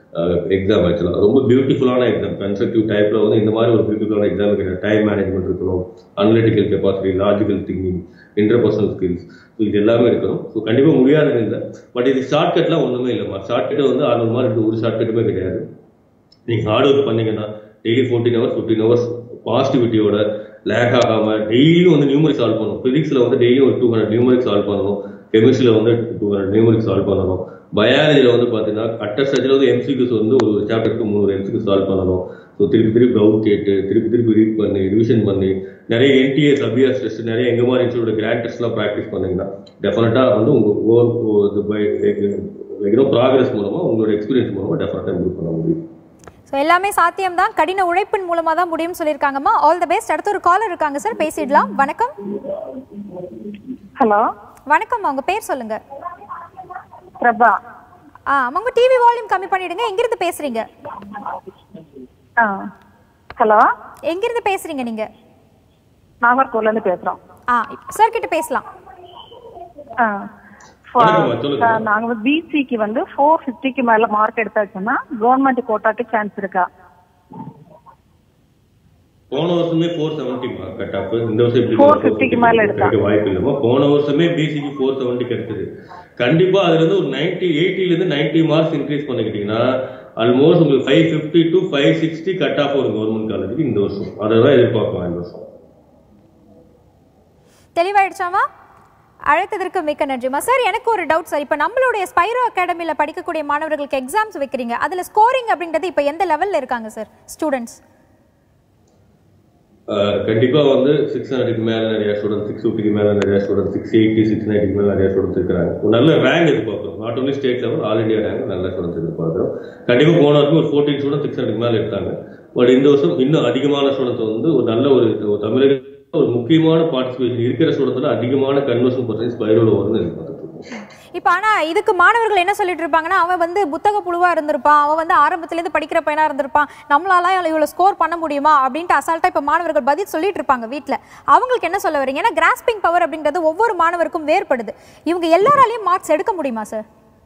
எக்ஸாம் ஆக்சுவலாக ரொம்ப பியூட்டிஃபுல்லான எக்ஸாம். கன்ஸ்ட்ரக்டிவ் டைப்பில் வந்து இந்த மாதிரி ஒரு பியூட்டிஃபுல்லான எக்ஸாம் கிடையாது. டைம் மேனேஜ்மெண்ட் இருக்கணும், analytical capacity, logical thinking, interpersonal skills, so இது எல்லாமே இருக்கணும். ஸோ கண்டிப்பாக முடியாதுன்னு இல்லை. பட் இது ஷார்ட்கட்லாம் ஒன்றுமே இல்லைம்மா. ஷார்ட்கட்டை வந்து அறுநூறு மார்க் ஒரு ஷார்ட்கட்டுமே கிடையாது. நீங்கள் ஹார்ட் ஒர்க் பண்ணீங்கன்னா daily fourteen hours fifteen hours பாசிட்டிவிட்டியோட லேக் ஆகாமல் டெய்லியும் வந்து நியூமரிக் சால்வ் பண்ணணும். ஃபிசிக்ஸில் வந்து டெய்லியும் ஒரு டூ ஹண்ட்ரட் நியூமரிக் சால்வ் பண்ணணும். கெமிஸ்ட்ரியில் வந்து டூ ஹண்ட்ரட் நியூமரிக் சால்வ் பண்ணணும். பயாலஜியில் வந்து பார்த்தீங்கன்னா அட்ட ஸ்டேஜில் வந்து எம்சிக்யூஸ் வந்து ஒரு சாப்டருக்கு மூணு எம்சிக்யூ சால்வ் பண்ணணும். ஸோ திருப்பி திருப்பி டவுட் கேட்டு திருப்பி திருப்பி ரீட் பண்ணி ரிவிஷன் பண்ணி நிறைய என்டிஏ சபிஎஸ் டெஸ்ட் நிறைய எங்கமாரி இன்ஸ்டியூட் கிராண்ட் டெஸ்ட்லாம் ப்ராக்டிஸ் பண்ணிங்கன்னா டெஃபினட்டாக வந்து உங்கள் ப்ராக்ரஸ் மூலமாக உங்களோட எக்ஸ்பீரியன்ஸ் மூலமாக டெஃபினட்டாக இம்ப்ரூவ் பண்ண முடியும். ஸோ எல்லாமே சாத்தியம் தான், கடின உழைப்பின் மூலமாக தான் முடியும்னு சொல்லியிருக்காங்கம்மா. All the best. அடுத்து ஒரு காலர் இருக்காங்க சார், பேசிடலாம். வணக்கம். ஹலோ வணக்கம், உங்க பேர் சொல்லுங்க. பிரபா. ஆ உங்க டிவி வால்யூம் கம்மி பண்ணிடுங்க. எங்கிருந்து பேசுறீங்க? ஆ ஹலோ, எங்கிருந்து பேசுறீங்க நீங்க? நாகர்கோவில்ல இருந்து பேசுறோம். ஆ சார் கிட்ட பேசலாம். ஆ நாங்க பிசிக்கு வந்து ஃபோர் ஃபிஃப்டிக்கு மேல மார்க் எடுத்தாச்சுன்னா கவர்மெண்ட் கோட்டாக்கு சான்ஸ் இருக்கா? போன வருஷமே four seventy mark cut off. இந்த வருஷம் ஃபோர் ஃபிஃப்டிக்கு மேல எடுத்தா வாய்ப்பு இல்லைமா. போன வருஷமே பிசிக்கு ஃபோர் செவன்டி கிடைச்சது. கண்டிப்பா அதுல இருந்து ஒரு நைன்டி எயிட்டில இருந்து நைன்டி மார்க்ஸ் இன்க்ரீஸ் பண்ணிக்கிட்டீங்கன்னா ஆல்மோஸ்ட் உங்களுக்கு five fifty to five sixty cut off ஒரு கவர்மெண்ட் காலேஜுக்கு இந்த வருஷம். அதை தான் எதிர்பார்க்கலாம் இந்த வருஷம். தெளிவாயிடுச்சாமா? அழைத்ததற்கு மிக்க நன்றிமா. சார் எனக்கு ஒரு டவுட் சார். இப்போ நம்மளுடைய ஸ்பைரோ அகாடமியில் படிக்கக்கூடிய மாணவர்களுக்கு எக்ஸாம்ஸ் வைக்கிறீங்க, அதில் ஸ்கோரிங் அப்படின்றது இப்போ எந்த லெவலில் இருக்காங்க சார் ஸ்டூடெண்ட்ஸ்? கண்டிப்பா வந்து சிக்ஸ் ஹண்ட்ரடுக்கு மேல நிறைய ஸ்டூடெண்ட், சிக்ஸ் ஃபிஃப்டிக்கு மேல நிறைய ஸ்டூடெண்ட், சிக்ஸ் எயிட்டி சிக்ஸ் நைன்டிக்கு மேல நிறைய ஸ்டூடெண்ட்ஸ் இருக்கிறாங்க. ஒரு நல்ல ரேங்க் எதிர்பார்க்குறோம். Not only state level, all India rank நல்ல ஸ்டூடெண்ட்ஸ் எதிர்பார்க்குறோம். கண்டிப்பா போன வருஷம் ஒரு ஃபோர்டீன் ஸ்டூடெண்ட் சிக்ஸ் ஹண்ட்ரடுக்கு மேல எடுத்தாங்க. பட் இந்த வருஷம் இன்னும் அதிகமான ஸ்டூடெண்ட்ஸ் வந்து ஒரு நல்ல ஒரு தமிழக ஒரு முக்கியமான பார்ட்டிசிபேஷன் இருக்கிற ஸ்டூடெண்ட்ல அதிகமான கன்வர்ஷன் பர்சன்டேஜ் ஸ்பைரோல வரும்னு எதிர்பார்த்துட்டு இருக்கோம். இப்போ ஆனால் இதுக்கு மாணவர்கள் என்ன சொல்லிட்டு இருப்பாங்கன்னா, அவன் வந்து புத்தக புழுவாக இருந்திருப்பான், அவன் வந்து ஆரம்பத்துலேருந்து படிக்கிற பையனாக இருந்திருப்பான், நம்மளால இவ்வளோ ஸ்கோர் பண்ண முடியுமா அப்படின்ட்டு அசால்ட்டாக இப்போ மாணவர்கள் பதில் சொல்லிட்டு இருப்பாங்க வீட்டில். அவங்களுக்கு என்ன சொல்ல வரீங்க? ஏன்னா கிராஸ்பிங் பவர் அப்படின்றது ஒவ்வொரு மாணவருக்கும் வேறுபடுது. இவங்க எல்லாராலையும் மார்க்ஸ் எடுக்க முடியுமா சார்?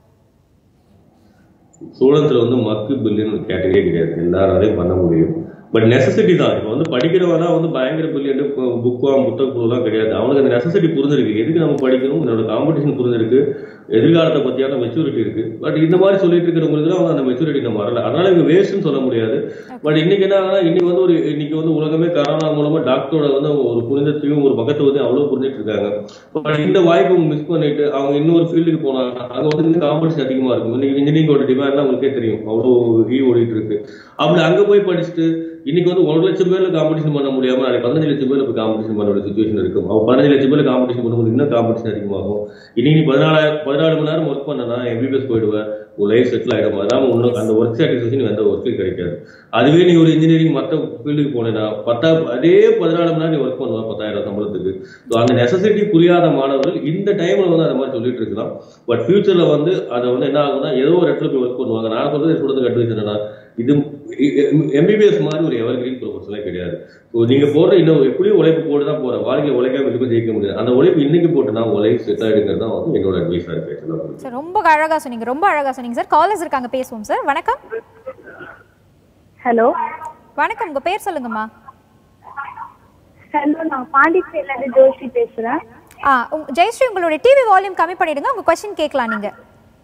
ஸ்டூடெண்ட்ஸ்ல வந்து மக்கு பில்லியன் ஒரு கேட்டகரியே கிடையாது, எல்லாராலையும் பண்ண முடியும். பட் நெசசிட்டி தான். இப்போ வந்து படிக்கிறவனா வந்து பயங்கர பில்லியன் புக்குவாம் புத்தக புழுலாம் கிடையாது. அவனுக்கு அந்த நெசசிட்டி புரிஞ்சிருக்கு, எதுக்கு நம்ம படிக்கணும், என்னோட காம்படிஷன் புரிஞ்சிருக்கு, எதிர்காலத்தை பற்றியான மெச்சூரிட்டி இருக்கு. பட் இந்த மாதிரி சொல்லிட்டு இருக்கிறவங்களுக்கு அவங்க அந்த மெச்சூரிட்டி நம்ம வரல. அதனால இவங்க வேஸ்ட்னு சொல்ல முடியாது. பட் இன்னைக்கு என்ன ஆகுனா, இன்னைக்கு வந்து ஒரு இன்னைக்கு வந்து உலகமே கரோனா மூலமா டாக்டரோட வந்து ஒரு புனிதத்தையும் ஒரு மகத்துவத்தையும் அவ்வளவு புரிஞ்சிட்டு இருக்காங்க. பட் இந்த வாய்ப்பு மிஸ் பண்ணிட்டு அவங்க இன்னொரு ஃபீல்டுக்கு போனாங்க. அங்க வந்து காம்படிஷன் அதிகமா இருக்கும். இன்னைக்கு இன்ஜினியரிங்கோட டிமாண்ட்லாம் உங்களுக்கே தெரியும், அவ்வளோ ஈ ஓடிட்டு இருக்கு. அப்படி அங்க போய் படிச்சுட்டு இன்னைக்கு வந்து ஒரு லட்சம் பேர்ல காம்படிஷன் பண்ண முடியாம நாளைக்கு பதினஞ்சு லட்சம் பேர்ல போய் காம்படிஷன் பண்ண வேண்டிய சிச்சுவேஷன் இருக்கும். அவங்க பதினஞ்சு லட்சம் பேர்ல காம்படிஷன் பண்ணும்போது இன்னும் காம்படிஷன் அதிகமாகும். இன்னைக்கு நீ பதினாலாயிரம் பதினாலு மணி நேரம் ஒர்க் பண்ணனா எம்பிபிஎஸ் போயிடுவேன், ஒரு லைஃப் செட்டில் ஆயிடும். அதான் ஒன்றும் அந்த ஒர்க் சாட்டிஸ்ஃபேக்ஷன் எந்த ஒர்க்கும் கிடைக்காது. அதுவே நீ ஒரு இன்ஜினியரிங் மற்ற ஃபீல்டுக்கு போனேன்னா பத்தா அதே பதினாலு மணி நேரம் நீ ஒர்க் பண்ணுவா பத்தாயிரம் சம்பளத்துக்கு. ஸோ அந்த நெசசிட்டி புரியாத மாணவர்கள் இந்த டைம்ல வந்து அந்த மாதிரி சொல்லிட்டு இருக்கலாம். பட் ஃபியூச்சர்ல வந்து அதை வந்து என்ன ஆகும்னா ஏதோ ஒரு இடத்துல போய் ஒர்க் பண்ணுவாங்க. நான் சொல்றது ஸ்டூடெண்ட் அட்வைஸ் என்னன்னா, இது எம்பிபிஎஸ் மாதிரி ஒரு எவர் கிரீன் ப்ரொஃபஷனலே கிடையாது. நீங்க போடுற இன்னும் எப்படியும் உழைப்பு போட்டு தான் போற, வாழ்க்கையை உழைக்காம எதுக்கும் ஜெயிக்க முடியாது. அந்த உழைப்பு இன்னைக்கு போட்டு நான் உழைப்பு செட் ஆயிடுங்கிறது தான் வந்து என்னோட அட்வைஸா இருக்கு. சார் ரொம்ப அழகா சொன்னீங்க, ரொம்ப அழகா சொன்னீங்க சார். காலர்ஸ் இருக்காங்க, பேசுவோம் சார். வணக்கம். ஹலோ வணக்கம், உங்க பேர் சொல்லுங்கம்மா. ஹலோ, நான் பாண்டிச்சேரியில இருந்து ஜோஷி பேசுறேன். ஆ ஜெயஸ்ரீ, உங்களுடைய டிவி வால்யூம் கம்மி பண்ணிடுங்க, உங்க क्वेश्चन கேட்கலாம் நீங்க.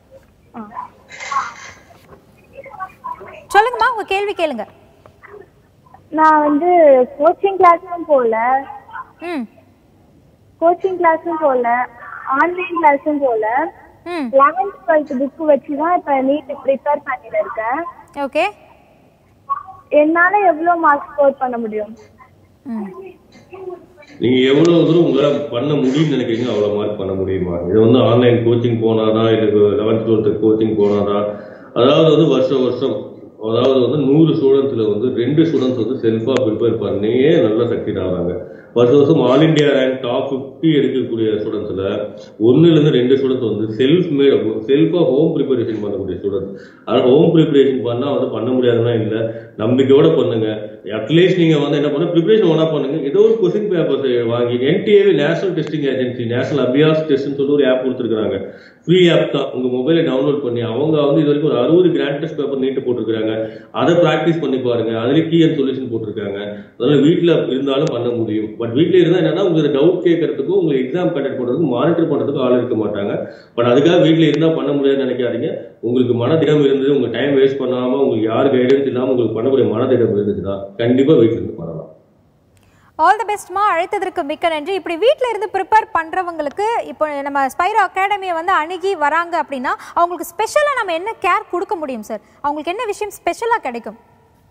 சொல்லுங்கம்மா, உங்க கேள்வி கேளுங்க. நான் வந்து கோச்சிங் கிளாஸும் போகல, ம் கோச்சிங் கிளாஸும் போகல, ஆன்லைன் கிளாஸும் போகல. ம் லெவன்த் டுவெல்த் புக் வச்சு தான் இப்போ நீட் ப்ரிப்பேர் பண்ணிட்டு இருக்கேன். ஓகே, என்னால எவ்வளவு மார்க் ஸ்கோர் பண்ண முடியும்? ம் நீங்க எவ்வளவு தூரம் உங்களால பண்ண முடியும்னு நினைக்கிறீங்க அவ்வளவு மார்க் பண்ண முடியுமா? இது வந்து ஆன்லைன் கோச்சிங் போனாதான், இது லெவன்த் டுவெல்த் கோச்சிங் போனாதான். அதாவது வந்து வருஷம் வருஷம் அதாவது வந்து நூறு ஸ்டூடெண்ட்ஸ்ல வந்து ரெண்டு ஸ்டூடெண்ட்ஸ் வந்து செல்ஃபா ப்ரிப்பேர் பண்ணியே நல்லா சக்சீட் ஆகிறாங்க. வருஷ வருஷம் all India rank top fifty எடுக்கக்கூடிய ஸ்டூடெண்ட்ஸில் ஒன்றுலேருந்து ரெண்டு ஸ்டூடெண்ட்ஸ் வந்து செல்ஃப் மேட் செல்ஃபாக ஹோம் ப்ரிப்பரேஷன் பண்ணக்கூடிய ஸ்டூடெண்ட்ஸ். அதனால் ஹோம் ப்ரிப்பரேஷன் பண்ணால் வந்து பண்ண முடியாதுன்னா இல்லை, நம்பிக்கையோட பண்ணுங்க. அட்லீஸ்ட் நீங்கள் வந்து என்ன பண்ண ப்ரிப்பரேஷன் ஒன்றா பண்ணுங்க. ஏதோ ஒரு கொஸ்டின் பேப்பர்ஸ் வாங்கி என்டிஏவி national testing agency national Abhyas டெஸ்ட்னு சொல்லி ஒரு ஆப் கொடுத்துருக்காங்க. ஃப்ரீ ஆப் தான். உங்கள் மொபைலை டவுன்லோட் பண்ணி அவங்க வந்து இது வரைக்கும் ஒரு அறுபது கிராண்ட் டெஸ்ட் பேப்பர் நீட்டு போட்டிருக்காங்க. அதை ப்ராக்டிஸ் பண்ணி பாருங்க. அதுலேயே கீ அண்ட் சொல்யூஷன் போட்டிருக்காங்க. அதனால வீட்டில் இருந்தாலும் பண்ண முடியும். பட் வீட்டில் இருந்தால் என்னன்னா உங்களுக்கு டவுட் கேட்கறதுக்கும் உங்களுக்கு எக்ஸாம் கண்டக்ட் பண்ணுறதுக்கும் மானிட்டர் பண்ணுறதுக்கும் ஆள் இருக்க மாட்டாங்க. பட் அதுக்காக வீட்டில் இருந்தால் பண்ண முடியாதுன்னு நினைக்காதீங்க. உங்களுக்கு மனதிடம் இருந்தது, உங்கள் டைம் வேஸ்ட் பண்ணாமல், உங்களுக்கு யார் கைடன்ஸ் இல்லாமல் உங்களுக்கு பண்ணக்கூடிய மனதிடம் இருந்துச்சுன்னா கண்டிப்பாக வீட்டில் இருந்து பண்ணலாம். ஆல் தி பெஸ்ட்மா. அழைத்ததற்கு மிக்க நன்றி. இப்படி வீட்டில் இருந்து ப்ரிப்பேர் பண்ணுறவங்களுக்கு இப்போ நம்ம ஸ்பைரோ அகாடமியை வந்து அணுகி வராங்க அப்படின்னா அவங்களுக்கு ஸ்பெஷலாக நம்ம என்ன கேர் கொடுக்க முடியும் சார்? அவங்களுக்கு என்ன விஷயம் ஸ்பெஷலாக கிடைக்கும்?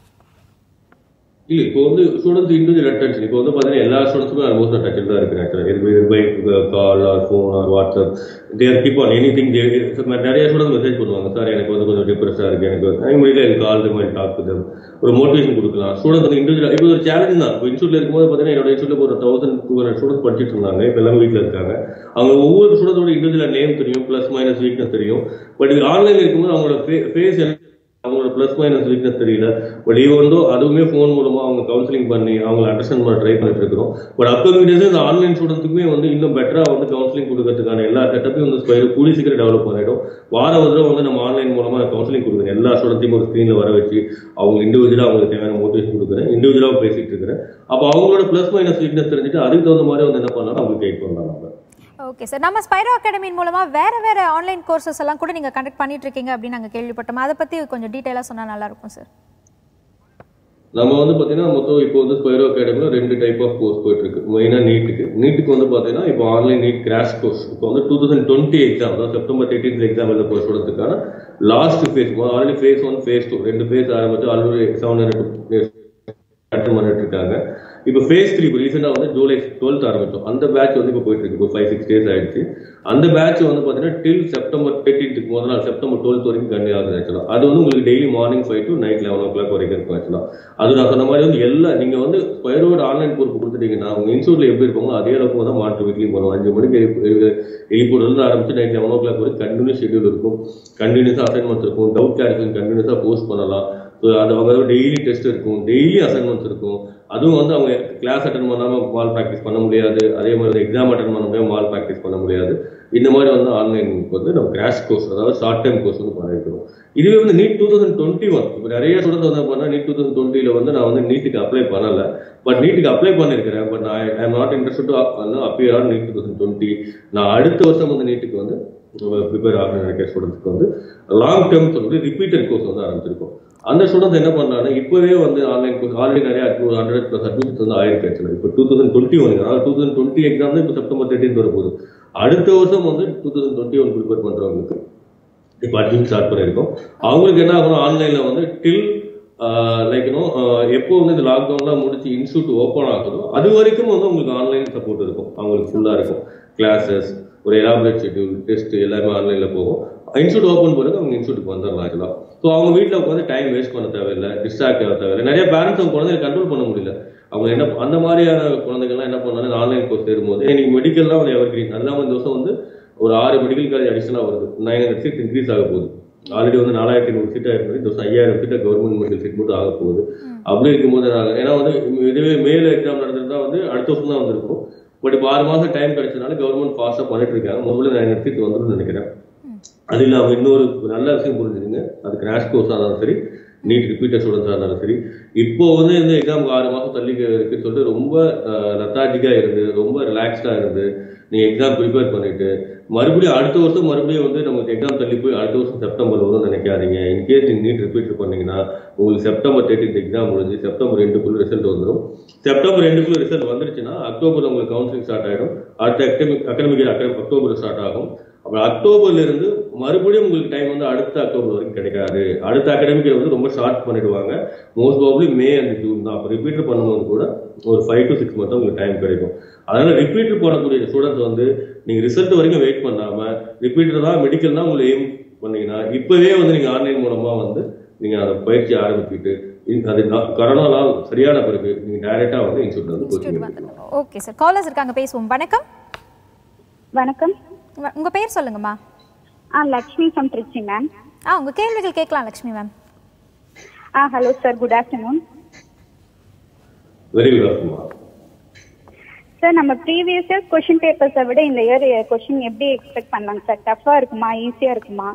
இல்லை, இப்போ வந்து ஸ்டூடெண்ட்ஸ் இண்டிவிஜுவல் அட்டென்ஷன் இப்போ வந்து பார்த்தீங்கன்னா எல்லா ஸ்டூடெண்ட்ஸுமே ஆல்மோஸ்ட் அட்டென்ஷன் தான் இருக்கிறேன். ஆக்சுவலாக by call or phone or WhatsApp there keep on anything. நிறைய ஸ்டூடெண்ட்ஸ் மெசேஜ் பண்ணுவாங்க, சார் எனக்கு வந்து கொஞ்சம் டிப்ரெஸ்ஸாக இருக்குது, எனக்கு இமீடியட்டாக எனக்கு கால் மாதிரி டாக் பண்ணுறது ஒரு மோட்டிவேஷன் கொடுக்கலாம். ஸ்டூடெண்ட்ஸ் வந்து இண்டிவிஜுவல் இப்போ ஒரு சேலஞ்ச் தான். இப்போ இன்ஸ்டியூட்டில் இருக்கும்போது பார்த்தீங்கன்னா என்னோட இன்ஸ்டியூட்டில் ஒரு தௌசண்ட் டூ ஹண்ட்ரட் ஸ்டூடெண்ட்ஸ் படிச்சுட்டு இருந்தாங்க. இப்போ எல்லாமே வீட்டில் இருக்காங்க. அவங்க ஒவ்வொரு ஸ்டூடெண்ட்ஸோட இண்டிவிஜுவல் நேம் தெரியும், ப்ளஸ் மைனஸ் வீக்னஸ் தெரியும். பட் இது ஆன்லைனில் இருக்கும்போது அவங்களோட ஃபேஸ் அவங்களோட ப்ளஸ் மைனஸ் வீக்னஸ் தெரியல. பட் ஈவன் தோ அதுவுமே ஃபோன் மூலமாக அவங்க கவுன்சிலிங் பண்ணி அவங்களை அண்டர்ஸ்டாண்ட் பண்ண ட்ரை பண்ணிட்டு இருக்கிறோம். பட் அப்கமிங் டேஸ் இந்த ஆன்லைன் ஸ்டூடெண்ட்ஸுக்குமே வந்து இன்னும் பெட்டராக வந்து கவுன்சிலிங் கொடுக்கறதுக்கான எல்லா செட்டப்பையும் வந்து ஸ்பைரோ கூடி சீக்கிரம் டெவலப் பண்ணிடும். வார வருடம் வந்து நம்ம ஆன்லைன் மூலமாக கவுன்சிலிங் கொடுக்குறேன். எல்லா ஸ்டூடெண்ட்ஸையும் ஒரு ஸ்க்ரீனில் வர வச்சு அவங்க இண்டிவிஜுவலாக அவங்களுக்கு தேவையான மோட்டிவேஷன் கொடுக்குறேன். இண்டிவிஜுவலாக பேசிட்டு இருக்கிறேன். அப்போ அவங்களோட ப்ளஸ் மைனஸ் வீக்னஸ் தெரிஞ்சுட்டு அதுக்கு தகுந்த மாதிரி வந்து என்ன பண்ணலாம் அவங்களுக்கு கைட் பண்ணலாம். ஓகே சார், நம்ம ஸ்பைரோ அகாடமியின் மூலமா வேற வேற ஆன்லைன் கோர்சஸ் எல்லாம் கூட நீங்க கண்டக்ட் பண்ணிட்டு இருக்கீங்க அப்படின்னு நாங்கள் கேள்விப்பட்டோம். அதை பத்தி கொஞ்சம் டீட்டெயிலாக சொன்னால் நல்லா இருக்கும் சார். நம்ம வந்து பார்த்தீங்கன்னா மொத்தம் இப்போ வந்து ஸ்பைரோ அகாடமியில் ரெண்டு டைப் ஆஃப் கோர்ஸ் போயிட்டு இருக்கு. மெயினாக நீட்டுக்கு நீட்டுக்கு வந்து பார்த்தீங்கன்னா இப்போ ஆன்லைன் நீட் கிராஷ் கோர்ஸ் இப்போ வந்து டூ தௌசண்ட் டுவெண்ட்டி எக்ஸாம் தான் செப்டம்பர் தேர்ட்டீன்த் எக்ஸாம் எழுத போகிற ஸ்டூடெண்ட்ஸுக்கான last phase. Already phase one phase two ரெண்டு ஃபேஸ் ஆரம்பிச்சு ஆல்ரெடி செவன் ஹண்ட்ரட் அட்டன் பண்ணிட்டு இருக்காங்க. இப்போ ஃபேஸ் த்ரீ இப்போ ரீசெண்டாக வந்து ஜூலை டுவெல்த் ஆரம்பிச்சோம். அந்த பேட்ச் வந்து இப்போ போயிட்டு இருக்கு. இப்போ ஃபைவ் சிக்ஸ் டேஸ் ஆயிடுச்சு. அந்த பேட்ச் வந்து பார்த்தீங்கன்னா டில் செப்டம்பர் தேர்ட்டீன்த்துக்கு முதல் நாள் செப்டம்பர் டுவெல்த் வரைக்கும் கண்டினியூ ஆகுது. ஆக்சுவலாக அது வந்து உங்களுக்கு daily morning five to night eleven o'clock வரைக்கும் இருக்கும். ஆக்சுவலாக அது நான் சொன்ன மாதிரி வந்து எல்லா நீங்கள் வந்து ஸ்பைரோட ஆன்லைன் பொறுப்பு கொடுத்துட்டீங்கன்னா உங்கள் இன்ஸ்டியூட்டில் எப்படி இருப்பாங்களோ அதே அளவுக்கு தான் மாற்று வீட்லையும் பண்ணுவோம். அஞ்சு மணிக்கு எழுப்பூர்லேருந்து ஆரம்பிச்சு நைட் லெவன் ஓ கிளாக் வரைக்கும் கண்டினியூஸ் ஷெட்யூல் இருக்கும். கண்டினியூஸாக அசைன்மெண்ட்ஸ் இருக்கும். டவுட் கிளாரிஃபிகேஷன் கண்டினியூஸாக போஸ்ட் பண்ணலாம். ஸோ அது அவங்க டெய்லி டெஸ்ட் இருக்கும், டெய்லி அசைன்மெண்ட்ஸ் இருக்கும். அதுவும் வந்து அவங்க கிளாஸ் அட்டன் பண்ணாமல் மால் ப்ராக்டிஸ் பண்ண முடியாது. அதே மாதிரி எக்ஸாம் அட்டன் பண்ண முடியாது, மால் ப்ராக்டிஸ் பண்ண முடியாது. இந்த மாதிரி வந்து ஆன்லைனுக்கு வந்து நம்ம கிராஷ் கோர்ஸ் அதாவது ஷார்ட் டைம் கோர்ஸ் வந்து பண்ணிருக்கோம். இதுவே வந்து NEET two thousand twenty one இப்போ நிறைய ஸ்டூடெண்ட்ஸ் வந்து பண்ணால் நீட் டூ தௌசண்ட் டுவெண்ட்டியில் வந்து நான் வந்து நீட்டுக்கு அப்ளை பண்ணலை. பட் நீட்டுக்கு அப்ளை பண்ணியிருக்கிறேன். பட் நான் I am not interest to appear on NEET two thousand twenty. நான் அடுத்த வருஷம் வந்து நீட்டுக்கு வந்து ப்ரிப்பேர் ஆக நினைக்கிற ஸ்டூடெண்ட்ஸ்க்கு வந்து லாங் டேர்ம் சொல்லி ரிப்பீட்டட் கோர்ஸ் வந்து ஆரம்பிச்சிருக்கோம். அந்த ஸ்டூடெண்ட்ஸ் என்ன பண்ணாலும் இப்போவே வந்து ஆன்லைன் கோர்ஸ் ஆல்ரெடி நிறைய ஒரு ஹண்ட்ரட் ப்ளஸ் அட்மிஷன்ஸ் வந்து ஆயிருக்கு. ஆக்சுவலாக இப்போ டூ தௌசண்ட் டுவெண்ட்டி ஒன் அதாவது டூ தௌசண்ட் டுவெண்ட்டி எக்ஸாம் தான் இப்போ செப்டம்பர் தேர்ட்டீன் வர போகுது. அடுத்த வருஷம் வந்து two thousand twenty one prepare பண்ணுறவங்களுக்கு இப்போ அட்மிஷன் ஸ்டார்ட் பண்ணியிருக்கோம். அவங்களுக்கு என்ன ஆகணும் ஆன்லைனில் வந்து டில் லைக் இன்னும் எப்போ வந்து இந்த லாக்டவுன்லாம் முடிச்சு இன்ஸ்டியூட் ஓப்பன் ஆகுதோ அது வரைக்கும் வந்து உங்களுக்கு ஆன்லைன் சப்போர்ட் இருக்கும். அவங்களுக்கு ஃபுல்லாக இருக்கும். கிளாஸஸ் ஒரு எலாபரேட் ஷெட்யூல் டெஸ்ட் எல்லாமே ஆன்லைனில் போகும். இன்ஸ்டியூட் ஓப்பன் பண்ணுறது அவங்க இன்ஸ்டியூட்டுக்கு வந்துடலாம். ஆக்சுவலாக ஸோ அவங்க வீட்டில் உட்காந்து டைம் வேஸ்ட் பண்ண தேவையில்லை, டிஸ்ட்ராக்ட் ஆக தேவையில்லை. நிறைய பேரண்ட்ஸ் அவங்க குழந்தைய கண்ட்ரோல் பண்ண முடியல. அவங்க என்ன அந்த மாதிரியான குழந்தைகள்லாம் என்ன பண்ணாலும் ஆன்லைன் கோர்ஸ் சேரும்போது இன்னைக்கு மெடிக்கல்லாம் வந்து எவர் கிரீன் அதெல்லாம் இந்த வருஷம் வந்து ஒரு ஆறு மெடிக்கல் காலேஜ் அடிஷனாக வருது. நைன் ஹண்ட்ரட் சீட் இன்க்ரீஸ் ஆக போகுது. ஆல்ரெடி வந்து நாலாயிரத்தி ஐநூறு சீட் ஆயிருந்தது இந்த வருஷம் ஐயாயிரம் சீட்டை கவர்மெண்ட் மெடிக்கல் சீட் மட்டும் ஆக போகுது. அப்படி இருக்கும்போது நாங்கள் ஏன்னா வந்து இதுவே மேல் எக்ஸாம் நடந்ததுதான் வந்து அடுத்த வருஷம் தான் வந்திருக்கும். பட் இப்போ ஆறு மாதம் டைம் கிடைச்சதுனால கவர்மெண்ட் ஃபாஸ்ட்டாக பண்ணிட்டு இருக்காங்க. முதல்ல நைன் ஹண்ட்ரட் சீட் வந்துடும் நினைக்கிறேன். அது இல்லாமல் இன்னொரு நல்ல விஷயம் புரிஞ்சுதுங்க. அது கிராஷ் கோர்ஸாக இருந்தாலும் சரி நீட் ரிப்பீட்டர் ஸ்டூடெண்ட்ஸாக இருந்தாலும் சரி இப்போ வந்து இந்த எக்ஸாமுக்கு ஆறு மாதம் தள்ளி இருக்குன்னு சொல்லிட்டு ரொம்ப லெத்தாஜிக்காக இருந்து ரொம்ப ரிலாக்ஸ்டாக இருந்து நீங்கள் எக்ஸாம் ப்ரிப்பேர் பண்ணிட்டு மறுபடியும் அடுத்த வருஷம் மறுபடியும் வந்து நமக்கு எக்ஸாம் தள்ளி போய் அடுத்த வருஷம் செப்டம்பர் வரும்னு நினைக்காதீங்க. இன்கேஸ் நீங்கள் நீட் ரிப்பீட் பண்ணீங்கன்னா உங்களுக்கு செப்டம்பர் தேர்ட்டீன்த் எக்ஸாம் முடிஞ்சு செப்டம்பர் ரெண்டுக்குள்ள ரிசல்ட் வந்துடும். செப்டம்பர் ரெண்டுக்குள்ள ரிசல்ட் வந்துருச்சுன்னா அக்டோபர் உங்களுக்கு கவுன்சிலிங் ஸ்டார்ட் ஆகிடும். அடுத்த academic academic year October start ஆகும். அப்புறம் அக்டோபர்ல இருந்து மறுபடியும் உங்களுக்கு டைம் வந்து அடுத்த அக்டோபர் வரைக்கும் கிடைக்காது. அடுத்த அகடமிக் வந்து ரொம்ப ஷார்ட் பண்ணிடுவாங்க. Most probably May and June தான். அப்போ ரிப்பீட்டர் பண்ணும்போது கூட ஒரு ஃபைவ் டு சிக்ஸ் மந்த் உங்களுக்கு டைம் கிடைக்கும். அதனால ரிப்பீட்டர் பண்ணக்கூடிய ஸ்டூடெண்ட்ஸ் வந்து நீங்க ரிசல்ட் வரைக்கும் வெயிட் பண்ணாம ரிப்பீட்டர் தான் மெடிக்கல் தான் உங்களை எய்ம் பண்ணீங்கன்னா இப்பவே வந்து நீங்க ஆன்லைன் மூலமா வந்து நீங்க அதை பயிற்சி ஆரம்பிச்சுட்டு அது கொரோனாலாம் சரியான பிறகு நீங்கள் டைரெக்டாக வந்து இன்ஸ்டியூட் வந்து கோச்சிங். ஓகே சார், காலர்ஸ் இருக்காங்க, பேசுவோம். வணக்கம். வணக்கம், உங்க பேர் சொல்லுங்கம்மா. ஆ லக்ஷ்மி ஃப்ரம் திருச்சி மேம். ஆ உங்க கேள்விகள் கேட்கலாம் லக்ஷ்மி மேம். ஆ hello sir, good afternoon. Very good afternoon sir. நம்ம ப்ரீவியஸ் இயர் கொஸ்டின் பேப்பர்ஸை விட இந்த இயர் கொஸ்டின் எப்படி எக்ஸ்பெக்ட் பண்ணலாங்க சார்? டஃபா இருக்குமா, ஈஸியா இருக்குமா?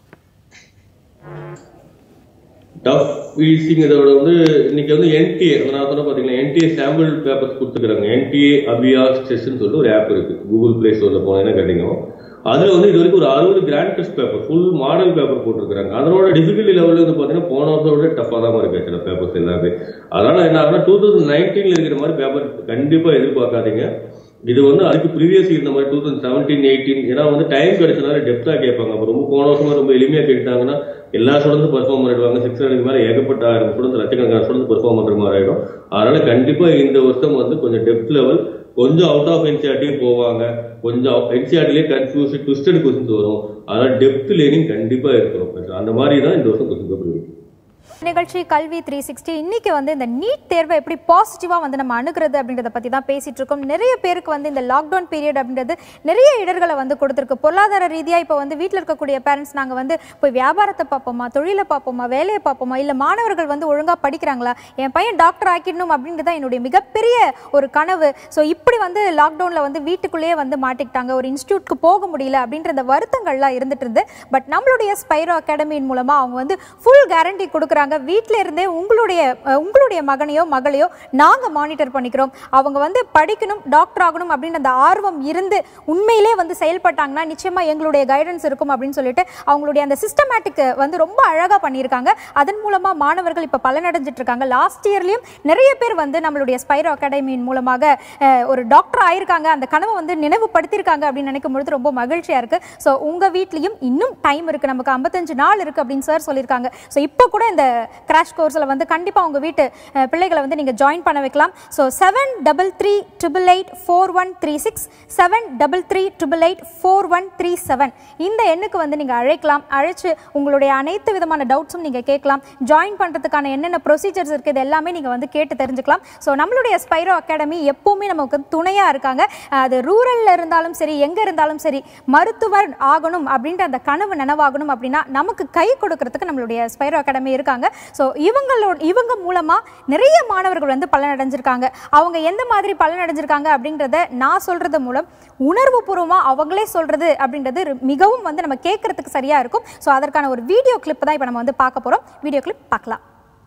டஃப் ஈஸிங்கிறத வந்து இன்னைக்கு வந்து என்டிஏ நான் சொன்ன பார்த்தீங்கன்னா என்டிஏ சாம்பிள் பேப்பர்ஸ் கொடுத்துக்கிறாங்க. என்டிஏ அபியா ஸ்ட்ரெஸ்ன்னு சொல்லிட்டு ஒரு ஆப் இருக்கு, கூகுள் பிளே ஸ்டோரில் போனீங்கன்னா கேட்டீங்க. அதில் வந்து இது வரைக்கும் ஒரு அறுபது grand test paper full model paper போட்டிருக்காங்க. அதனோட டிஃபிகல்ட்டி லெவலில் வந்து பார்த்தீங்கன்னா போன வருஷம் விட டஃபாக தான் இருக்கு சில பேப்பர்ஸ் எல்லாமே. அதனால என்ன ஆகுனா டூ தௌசண்ட் நைன்டீன்ல இருக்கிற மாதிரி பேப்பர் கண்டிப்பாக எதிர்பார்க்காதீங்க. இது வந்து அதுக்கு ப்ரீவியஸ் இருந்த மாதிரி டூ தௌசண்ட் செவன்டீன் எயிட்டீன் ஏன்னா வந்து டைம் கிடைச்சனால டெப்த்தாக கேட்பாங்க. அப்போ ரொம்ப போன வருஷமா ரொம்ப எளிமையாக கேட்டாங்கன்னா எல்லா ஸ்டூடெண்ட்ஸும் பெர்ஃபார்ம் பண்ணிடுவாங்க. சிக்ஸ் ஹண்ட்ரட் மேலே ஏகப்பட்ட ஆயிரம் ஸ்டூடெண்ட்ஸ் லட்சக்கணக்கான ஸ்டூடெண்ட்ஸ் பெர்ஃபார்ம் பண்ணுற மாதிரி ஆகிடும். அதனால கண்டிப்பாக இந்த வருஷம் வந்து கொஞ்சம் டெப்த் லெவல் கொஞ்சம் அவுட் ஆஃப் என்சிஆர்டியும் போவாங்க. கொஞ்சம் என்சிஆர்டிலே கன்ஃபியூஸ் ட்விஸ்டட் கொஸ்டின்ஸ் வரும். அதனால டெப்த் லேர்னிங் கண்டிப்பாக இருக்கணும். அந்த மாதிரி தான் இந்த வருஷம் கொஸ்டின் பேப்பர் இருக்கும். நிகழ்ச்சி கல்வி த்ரீ சிக்ஸ்டி இன்னைக்கு வந்து இந்த நீட் தேர்வை எப்படி பாசிட்டிவா வந்து நம்ம அணுகிறது அப்படின்றத பத்தி தான் பேசிட்டு இருக்கோம். நிறைய பேருக்கு வந்து இந்த லாக்டவுன் பீரியட் அப்படின்றது நிறைய இடர்களை வந்து கொடுத்துருக்கு. பொருளாதார ரீதியா இப்போ வந்து வீட்டில் இருக்கக்கூடிய பேரண்ட்ஸ் நாங்கள் வந்து போய் வியாபாரத்தை பார்ப்போமா, தொழிலை பார்ப்போமா, வேலையை பார்ப்போமா, இல்லை மாணவர்கள் வந்து ஒழுங்கா படிக்கிறாங்களா, என் பையன் டாக்டர் ஆக்கிடணும் அப்படின்றத என்னுடைய மிகப்பெரிய ஒரு கனவு. ஸோ இப்படி வந்து லாக்டவுன்ல வந்து வீட்டுக்குள்ளேயே வந்து மாட்டிக்கிட்டாங்க, ஒரு இன்ஸ்டியூட்க்கு போக முடியல அப்படின்ற அந்த வருத்தங்கள்லாம் இருந்துட்டு இருந்து. பட் நம்மளுடைய ஸ்பைரோ அகாடமியின் மூலமா அவங்க வந்து ஃபுல் கேரண்டி கொடுக்குறாங்க. வீட்டில இருந்தே உங்களுடைய உங்களுடைய மகனையோ மகளையோ நாங்க மானிட்டர் பண்ணிக்கிறோம். அவங்க வந்து படிக்கணும், டாக்டர் ஆகணும் அப்படின்னு அந்த ஆர்வம் இருந்து உண்மையிலே வந்து செயல்பட்டாங்கன்னா நிச்சயமா எங்களுடைய கைடன்ஸ் இருக்கும் அப்படின்னு சொல்லிட்டு அவங்களுடைய அந்த சிஸ்டமேட்டிக் வந்து ரொம்ப அழகா பண்ணியிருக்காங்க. அதன் மூலமா மாணவர்கள் இப்ப பலனடைஞ்சிட்டு இருக்காங்க. லாஸ்ட் இயர்லயும் நிறைய பேர் வந்து நம்மளுடைய ஸ்பைரோ அகாடமியின் மூலமாக ஒரு டாக்டர் ஆயிருக்காங்க. அந்த கனவை வந்து நினைவுபடுத்தியிருக்காங்க அப்படின்னு நினைக்கும் பொழுது ரொம்ப மகிழ்ச்சியா இருக்கு. ஸோ உங்க வீட்லயும் இன்னும் டைம் இருக்கு, நமக்கு ஐம்பத்தஞ்சு நாள் இருக்கு அப்படின்னு சார் சொல்லியிருக்காங்க. ஸோ இப்போ கூட இந்த கிராஷ் கோர்ஸில் வந்து கண்டிப்பாக உங்கள் வீட்டு பிள்ளைகளை வந்து நீங்கள் ஜாயின் பண்ண வைக்கலாம். So seven double three triple eight four one three six seven double three triple eight four one three seven இந்த எண்ணுக்கு வந்து நீங்கள் அழைக்கலாம். அழைச்சு உங்களுடைய அனைத்து விதமான டவுட்ஸும் நீங்கள் கேட்கலாம். ஜாயின் பண்ணுறதுக்கான என்னென்ன ப்ரொசீஜர்ஸ் இருக்குது இது எல்லாமே நீங்கள் வந்து கேட்டு தெரிஞ்சுக்கலாம். ஸோ நம்மளுடைய ஸ்பைரோ அகாடமி எப்போவுமே நமக்கு துணையாக இருக்காங்க. அது ரூரலில் இருந்தாலும் சரி, எங்கே இருந்தாலும் சரி, மருத்துவர் ஆகணும் அப்படின்ற அந்த கனவு நனவாகணும் அப்படின்னா நமக்கு கை கொடுக்கறதுக்கு நம்மளுடைய ஸ்பைரோ அகாடமி இருக்காங்க. ஸோ இவங்களோட இவங்க மூலமா நிறைய மாணவர்கள் வந்து பலனடைஞ்சிருக்காங்க. அவங்க எந்த மாதிரி பலனடைஞ்சிருக்காங்க அப்படின்றத நான் சொல்றது மூலம் உணர்வு பூர்வமா அவங்களே சொல்றது அப்படின்றது மிகவும் வந்து நம்ம கேட்கறதுக்கு சரியா இருக்கும். ஸோ அதற்கான ஒரு வீடியோ கிளிப் தான் இப்போ நம்ம வந்து பார்க்க போறோம். வீடியோ கிளிப் பார்க்கலாம்.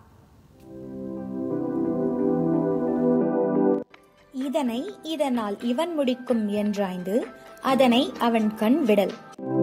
இதனை இதனால் இவன் முடிக்கும் என்றாய்ந்து அதனை அவன் கண் விடல்.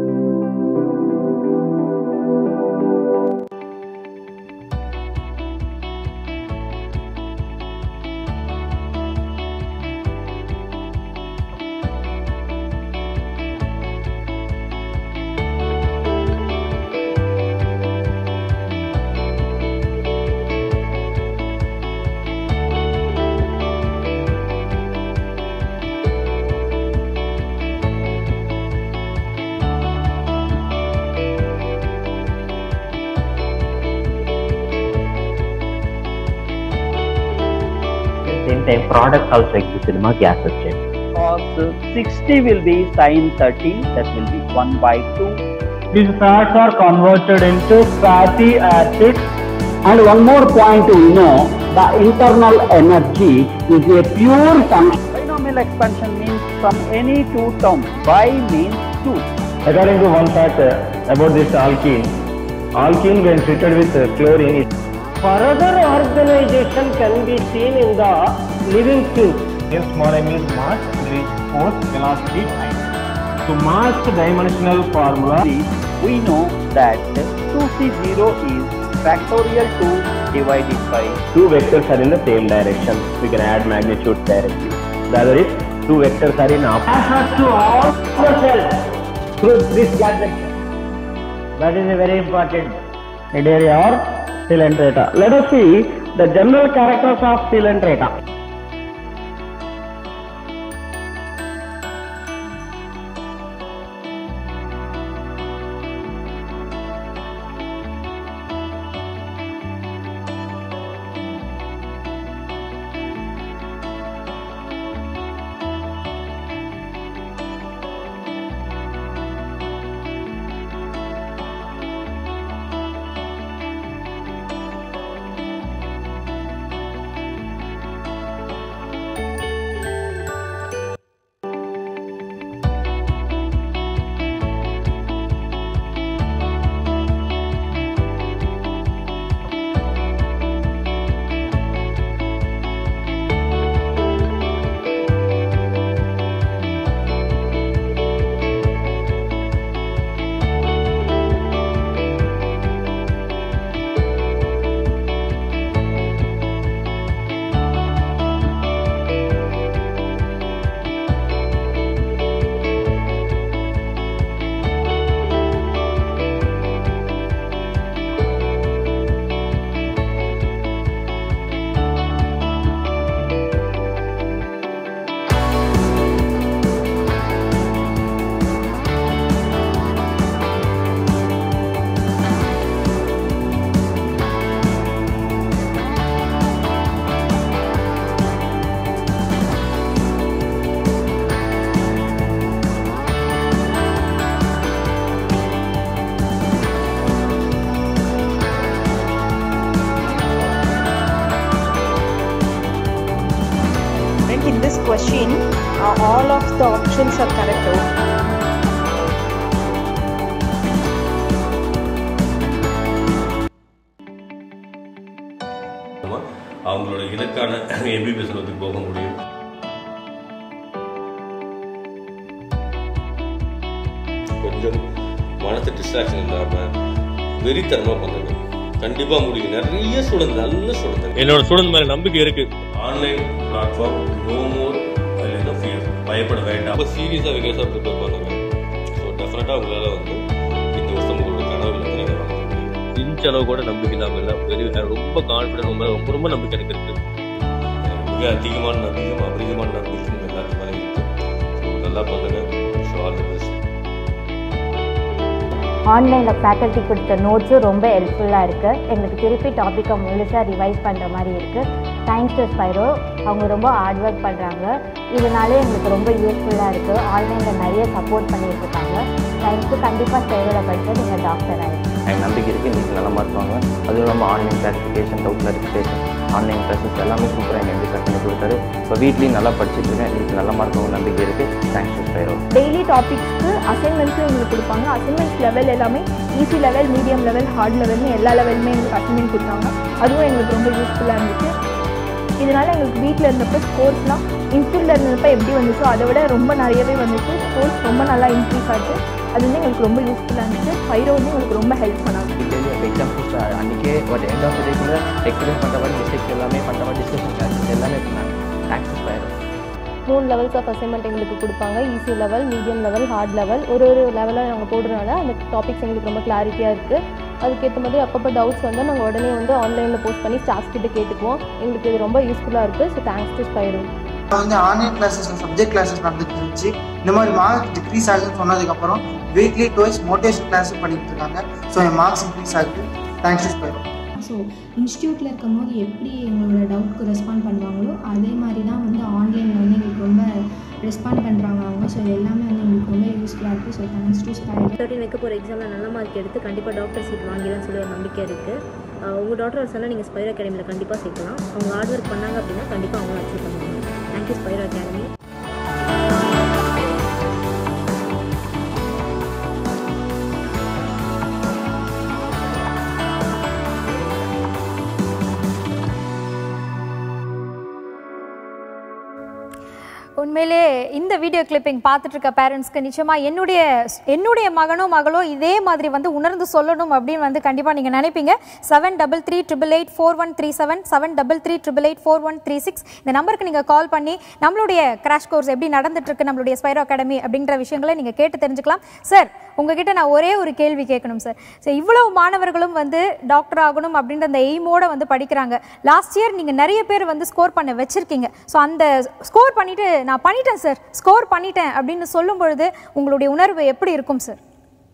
Time products also exist in my gas system. Cos sixty will be sin thirty, that will be one by two. These fats are converted into fatty acids. And one more point to know, the internal energy is a pure function. Binomial expansion means from any two terms. Bi means two. According to one fact uh, about this alkene, alkene when treated with uh, chlorine, further organization can be seen in the living things. Here small m is mass, reach force, velocity, time. So mass dimensional formula. We know that two c zero is factorial two divided by. Two vectors are in the same direction. We can add magnitude directly. The other is two vectors are in opposite. Attach to all the cells through this gadget. That is a very important area or Coelenterata. Let us see the general characters of Coelenterata. options are correct. அவங்களோட இலக்கான எம்பிபிஎஸ் நோக்கி போக முடியும். கொஞ்சம் மனசு டிஸ்ட்ராக்ஷன் இல்லாமல் வெறித்தனமாக பண்ணுங்க, கண்டிப்பாக முடியும். நிறைய ஸ்டூடெண்ட் நல்ல ஸ்டூடெண்ட் என்னோட ஸ்டூடெண்ட் மேலே நம்பிக்கை இருக்கு. ஆன்லைன் பிளாட்ஃபார்ம் நோ மோர் அதில் ஃபியர், பயப்பட வேண்டாம். ரொம்ப சீரியஸாக விகேஸாக ப்ரிப்பேர் பண்ணுங்க. ஸோ டெஃபினட்டாக உங்களால் வந்து இந்த வருஷம் உங்களோட கனவுல வந்து நீங்கள் வாங்க முடியும். இன்ச் அளவு கூட நம்பிக்கை இல்லாமல் இல்லை, வெரி ரொம்ப கான்ஃபிடன்ட், ரொம்ப ரொம்ப ரொம்ப நம்பிக்கை எனக்கு இருக்குது. மிக அதிகமான நம்பிக்கை, அபரிதமான நம்பிக்கை எல்லாத்து மேலே இருக்குது. ஸோ நல்லா பண்ணுங்க. So all the best. ஆன்லைனில் ஃபேக்கல்ட்டி கொடுத்த நோட்ஸும் ரொம்ப ஹெல்ப்ஃபுல்லாக இருக்குது. எங்களுக்கு திருப்பி டாப்பிக்கை முழுசாக ரிவைஸ் பண்ணுற மாதிரி இருக்குது. தேங்க்ஸ் டு ஸ்பைரோ, அவங்க ரொம்ப ஹார்ட் ஒர்க் பண்ணுறாங்க. இதனாலே எங்களுக்கு ரொம்ப யூஸ்ஃபுல்லாக இருக்குது. ஆன்லைனில் நிறைய சப்போர்ட் பண்ணிட்டு இருக்காங்க. தேங்க்ஸ். கண்டிப்பாக ஸ்பைரோவில் படிக்க நீங்கள் டாக்டர் ஆகிடும். எனக்கு நம்பிக்கை இருக்குது, இன்றைக்கி நல்லமா இருப்பாங்க. அதுவும் இல்லாமல் online clarification, doubt clarification, online classes எல்லாமே சூப்பராக எங்கள் எம்பி சார் பண்ணி கொடுத்தாரு. இப்போ வீட்லேயும் நல்லா படிச்சுட்டு இருக்கேன். இன்றைக்கி நல்ல மார்க் நம்பிக்கை இருக்குது. Thanks to Spiro. டெய்லி டாபிக்ஸ்க்கு அசைன்மெண்ட்ஸும் எங்களுக்கு கொடுப்பாங்க. அசைன்மெண்ட்ஸ் லெவல் எல்லாமே easy level, medium level, hard லெவல்னு எல்லா லெவலுமே எங்களுக்கு அசைன்மெண்ட் கொடுத்தாங்க. அதுவும் எங்களுக்கு ரொம்ப யூஸ்ஃபுல்லாக இருந்துச்சு. இதனால் எங்களுக்கு வீட்டில் இருந்தப்போ ஸ்கோர்ஸ்லாம் இன்ஸ்டியூட்டில் இருந்தப்போ எப்படி வந்துச்சோ அதை விட ரொம்ப நிறையவே வந்துச்சு. ஸ்கோர்ஸ் ரொம்ப நல்லா இன்க்ரீஸ் ஆச்சு. அது வந்து எங்களுக்கு ரொம்ப யூஸ்ஃபுல்லாக இருந்துச்சு. ஸ்பைரோ வந்து எங்களுக்கு ரொம்ப ஹெல்ப் பண்ணாங்க. எக்ஸாம்ஸ் அன்றைக்கே ஒரு எண்ட் ஆஃப் டேக்குள்ளே எக்ஸ்பீரியன்ஸ் பண்ணுற மாதிரி மிஸ்டேக்ஸ் எல்லாமே பண்ணுற மாதிரி டிஸ்கஷன் கிளாஸஸ் எல்லாமே பண்ணாங்க. Thanks to Spiro. மூணு லெவல்ஸ் ஆஃப் அசைன்மெண்ட் எங்களுக்கு கொடுப்பாங்க. Easy level, medium level, hard level. ஒரு ஒரு லெவலாக நாங்கள் போடுறதுனால அந்த டாபிக்ஸ் எங்களுக்கு ரொம்ப கிளாரிட்டியாக இருக்குது. அதுக்கேற்ற மாதிரி அப்பப்போ டவுட்ஸ் வந்தால் நாங்கள் உடனே வந்து ஆன்லைனில் போஸ்ட் பண்ணி ஸ்டாஃப் கிட்ட கேட்டுக்குவோம். எங்களுக்கு இது ரொம்ப யூஸ்ஃபுல்லாக இருக்குது. So thanks to Spiro. வந்து ஆன்லைன் கிளாஸஸ், சப்ஜெக்ட் கிளாஸஸ் நடந்துட்டு இருந்துச்சு. இந்த மாதிரி மார்க் டிக்ரீஸ் ஆகுதுன்னு சொன்னதுக்கப்புறம் வீக்லி டுவைஸ் மோட்டிவேஷன் கிளாஸும் பண்ணிட்டு இருக்காங்க. ஸோ என் மார்க்ஸ் இன்க்ரீஸ் ஆகுது. Thanks to Spiro. ஸோ இன்ஸ்டியூட்டில் இருக்கும் போது எப்படி எங்களோட டவுட்க்கு ரெஸ்பாண்ட் பண்ணுவாங்களோ அதே மாதிரி தான் வந்து ஆன்லைனில் வந்து எங்களுக்கு ரொம்ப ரெஸ்பாண்ட் பண்ணுறாங்க அவங்க. ஸோ எல்லாமே வந்து எங்களுக்கு ரொம்ப யூஸ்ஃபுல்லாக இருக்குது. So thanks to Spiro. Thirteen வைக்க போகிற எக்ஸாமில் நல்ல மார்க் எடுத்து கண்டிப்பாக டாக்டர் சீட் வாங்கிடலாம்னு சொல்லி ஒரு நம்பிக்கை இருக்குது. உங்கள் டாக்டர் சொன்னால் நீங்கள் ஸ்பைரோ அகாடமியில் கண்டிப்பாக சேர்க்கலாம். அவங்க ஹார்ட் ஒர்க் பண்ணாங்க அப்படின்னா கண்டிப்பாக அவங்களும் அச்சீவ் பண்ணுவாங்க. Thank you Spiro academy. உண்மையிலே இந்த வீடியோ கிளிப்பிங் பார்த்துட்டு இருக்க பேரண்ட்ஸ்க்கு நிச்சயமாக என்னுடைய என்னுடைய மகனோ மகளோ இதே மாதிரி வந்து உணர்ந்து சொல்லணும் அப்படின்னு வந்து கண்டிப்பாக நீங்கள் நினைப்பீங்க. Seven double three triple eight four one three seven seven double three triple eight four one three six இந்த நம்பருக்கு நீங்கள் கால் பண்ணி நம்மளுடைய கிராஷ் கோர்ஸ் எப்படி நடந்துட்டு இருக்கு நம்மளுடைய ஸ்பைரோ அகாடமி அப்படின்ற விஷயங்களை நீங்கள் கேட்டு தெரிஞ்சுக்கலாம். சார், உங்ககிட்ட நான் ஒரே ஒரு கேள்வி கேட்கணும் சார். ஸோ இவ்வளவு மாணவர்களும் வந்து டாக்டர் ஆகணும் அப்படின்ற அந்த எய்மோட வந்து படிக்கிறாங்க. லாஸ்ட் இயர் நீங்கள் நிறைய பேர் வந்து ஸ்கோர் பண்ண வச்சிருக்கீங்க. ஸோ அந்த ஸ்கோர் பண்ணிட்டு நான் பண்ணிட்டேன் சார், ஸ்கோர் பண்ணிட்டேன் அப்படின்னு சொல்லும் பொழுது உங்களுடைய உணர்வு எப்படி இருக்கும் சார்?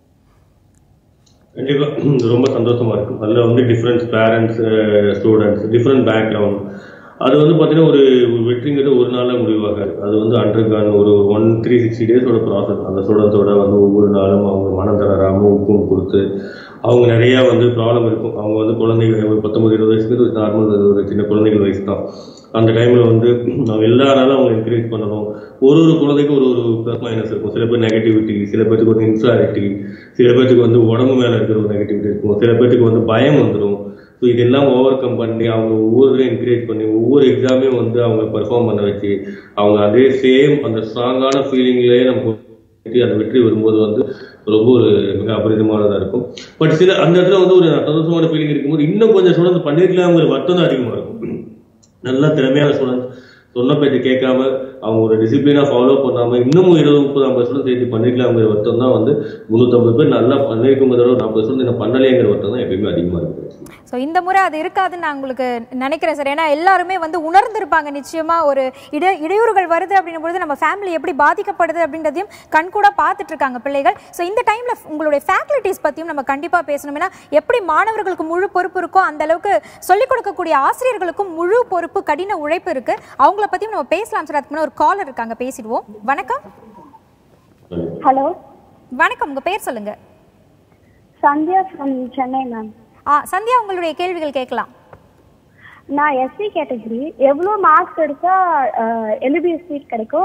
கண்டிப்பாக ரொம்ப சந்தோஷமா இருக்கும். அதில் வந்து different parents, students, different background. அது வந்து பார்த்தீங்கன்னா ஒரு வெற்றிங்கிறது ஒரு நாளில் முடிவாகாது. அது வந்து அண்டர்கான் ஒரு ஒன் த்ரீ சிக்ஸ்டி டேஸோட ப்ராசஸ். அந்த ஸ்டூடெண்ட்ஸோட வந்து ஒவ்வொரு நாளும் அவங்க மனம் தளராமல் ஊக்கம் கொடுத்து அவங்க நிறையா வந்து ப்ராப்ளம் இருக்கும். அவங்க வந்து குழந்தைங்க ஒரு பத்தொம்பது இருபது வயசுக்கு ஒரு நார்மல் ஒரு சின்ன குழந்தைகள் வயசு தான். அந்த டைமில் வந்து அவங்க எல்லாராலும் அவங்க என்கரேஜ் பண்ணணும். ஒரு ஒரு குழந்தைக்கும் ஒரு ஒரு ப்ளஸ் மைனஸ் இருக்கும். சில பேர் நெகட்டிவிட்டி, சில பேருக்கு வந்து இன்ஃபியாரிட்டி, சில பேருக்கு வந்து உடம்பு மேலே இருக்கிற ஒரு நெகட்டிவிட்டி இருக்கும், சில பேருக்கு வந்து பயம் வந்துடும். ஸோ இதெல்லாம் ஓவர் கம் பண்ணி அவங்க ஒவ்வொருத்தரையும் என்கரேஜ் பண்ணி ஒவ்வொரு எக்ஸாமையும் வந்து அவங்க பெர்ஃபார்ம் பண்ண வச்சு அவங்க அதே சேம் அந்த ஸ்ட்ராங்கான ஃபீலிங்லேயே நம்ம அந்த வெற்றி வரும்போது வந்து ரொம்ப ஒரு மிக அபரிதமானதாக இருக்கும். பட் சில அந்த இடத்துல வந்து ஒரு சந்தோஷமான ஃபீலிங் இருக்கும்போது இன்னும் கொஞ்சம் ஸ்டூடெண்ட்ஸ் பண்ணிருக்கலாம்ங்கிற வருத்தம் தான் அதிகமாக இருக்கும். நல்லா திறமையான ஸ்டூடெண்ட்ஸ் சொன்ன பேச்சு கேட்காம அவங்க ஒரு டிசிப்ளினாக ஃபாலோ பண்ணாமல் இன்னமும் இருபது முப்பது ஐம்பது ஸ்டூடெண்ட் சேர்த்து பண்ணிருக்கலாங்கிற வருத்தம் தான் வந்து முந்நூற்றம்பது பேர் நல்லா பண்ணிருக்கும் போதோட நாற்பது ஸ்டூடெண்ட் என்ன பண்ணலையேங்கிற வருத்தம் தான் எப்பயுமே அதிகமாக இருக்குது. ஸோ இந்த முறை அது இருக்காதுன்னு நான் உங்களுக்கு நினைக்கிறேன் சார். ஏன்னா எல்லாருமே வந்து உணர்ந்திருப்பாங்க நிச்சயமாக ஒரு இட இடையூறுகள் வருது அப்படின்னும் பொழுது நம்ம ஃபேமிலி எப்படி பாதிக்கப்படுது அப்படின்றதையும் கண்கூட பார்த்துட்டு இருக்காங்க பிள்ளைகள். ஸோ இந்த டைமில் உங்களுடைய ஃபேக்கல்ட்டிஸ் பற்றியும் நம்ம கண்டிப்பாக பேசணும். ஏன்னா எப்படி மாணவர்களுக்கு முழு பொறுப்பு இருக்கோ அந்த அளவுக்கு சொல்லிக் கொடுக்கக்கூடிய ஆசிரியர்களுக்கும் முழு பொறுப்பு, கடின உழைப்பு இருக்கு. அவங்கள பற்றியும் நம்ம பேசலாம் சார். அதுக்கு முன்னாடி ஒரு காலர் இருக்காங்க, பேசிடுவோம். வணக்கம். ஹலோ வணக்கம், உங்க பேர் சொல்லுங்க. Sandhya from Chennai ma'am. ஆ சந்தியா, உங்களுடைய கேள்விகள் கேட்கலாம். நான் எஸ்சி கேட்டகரி. எவ்வளோ மார்க்ஸ் எடுத்தா எம்பிபிஎஸ் சீட் கிடைக்கும்?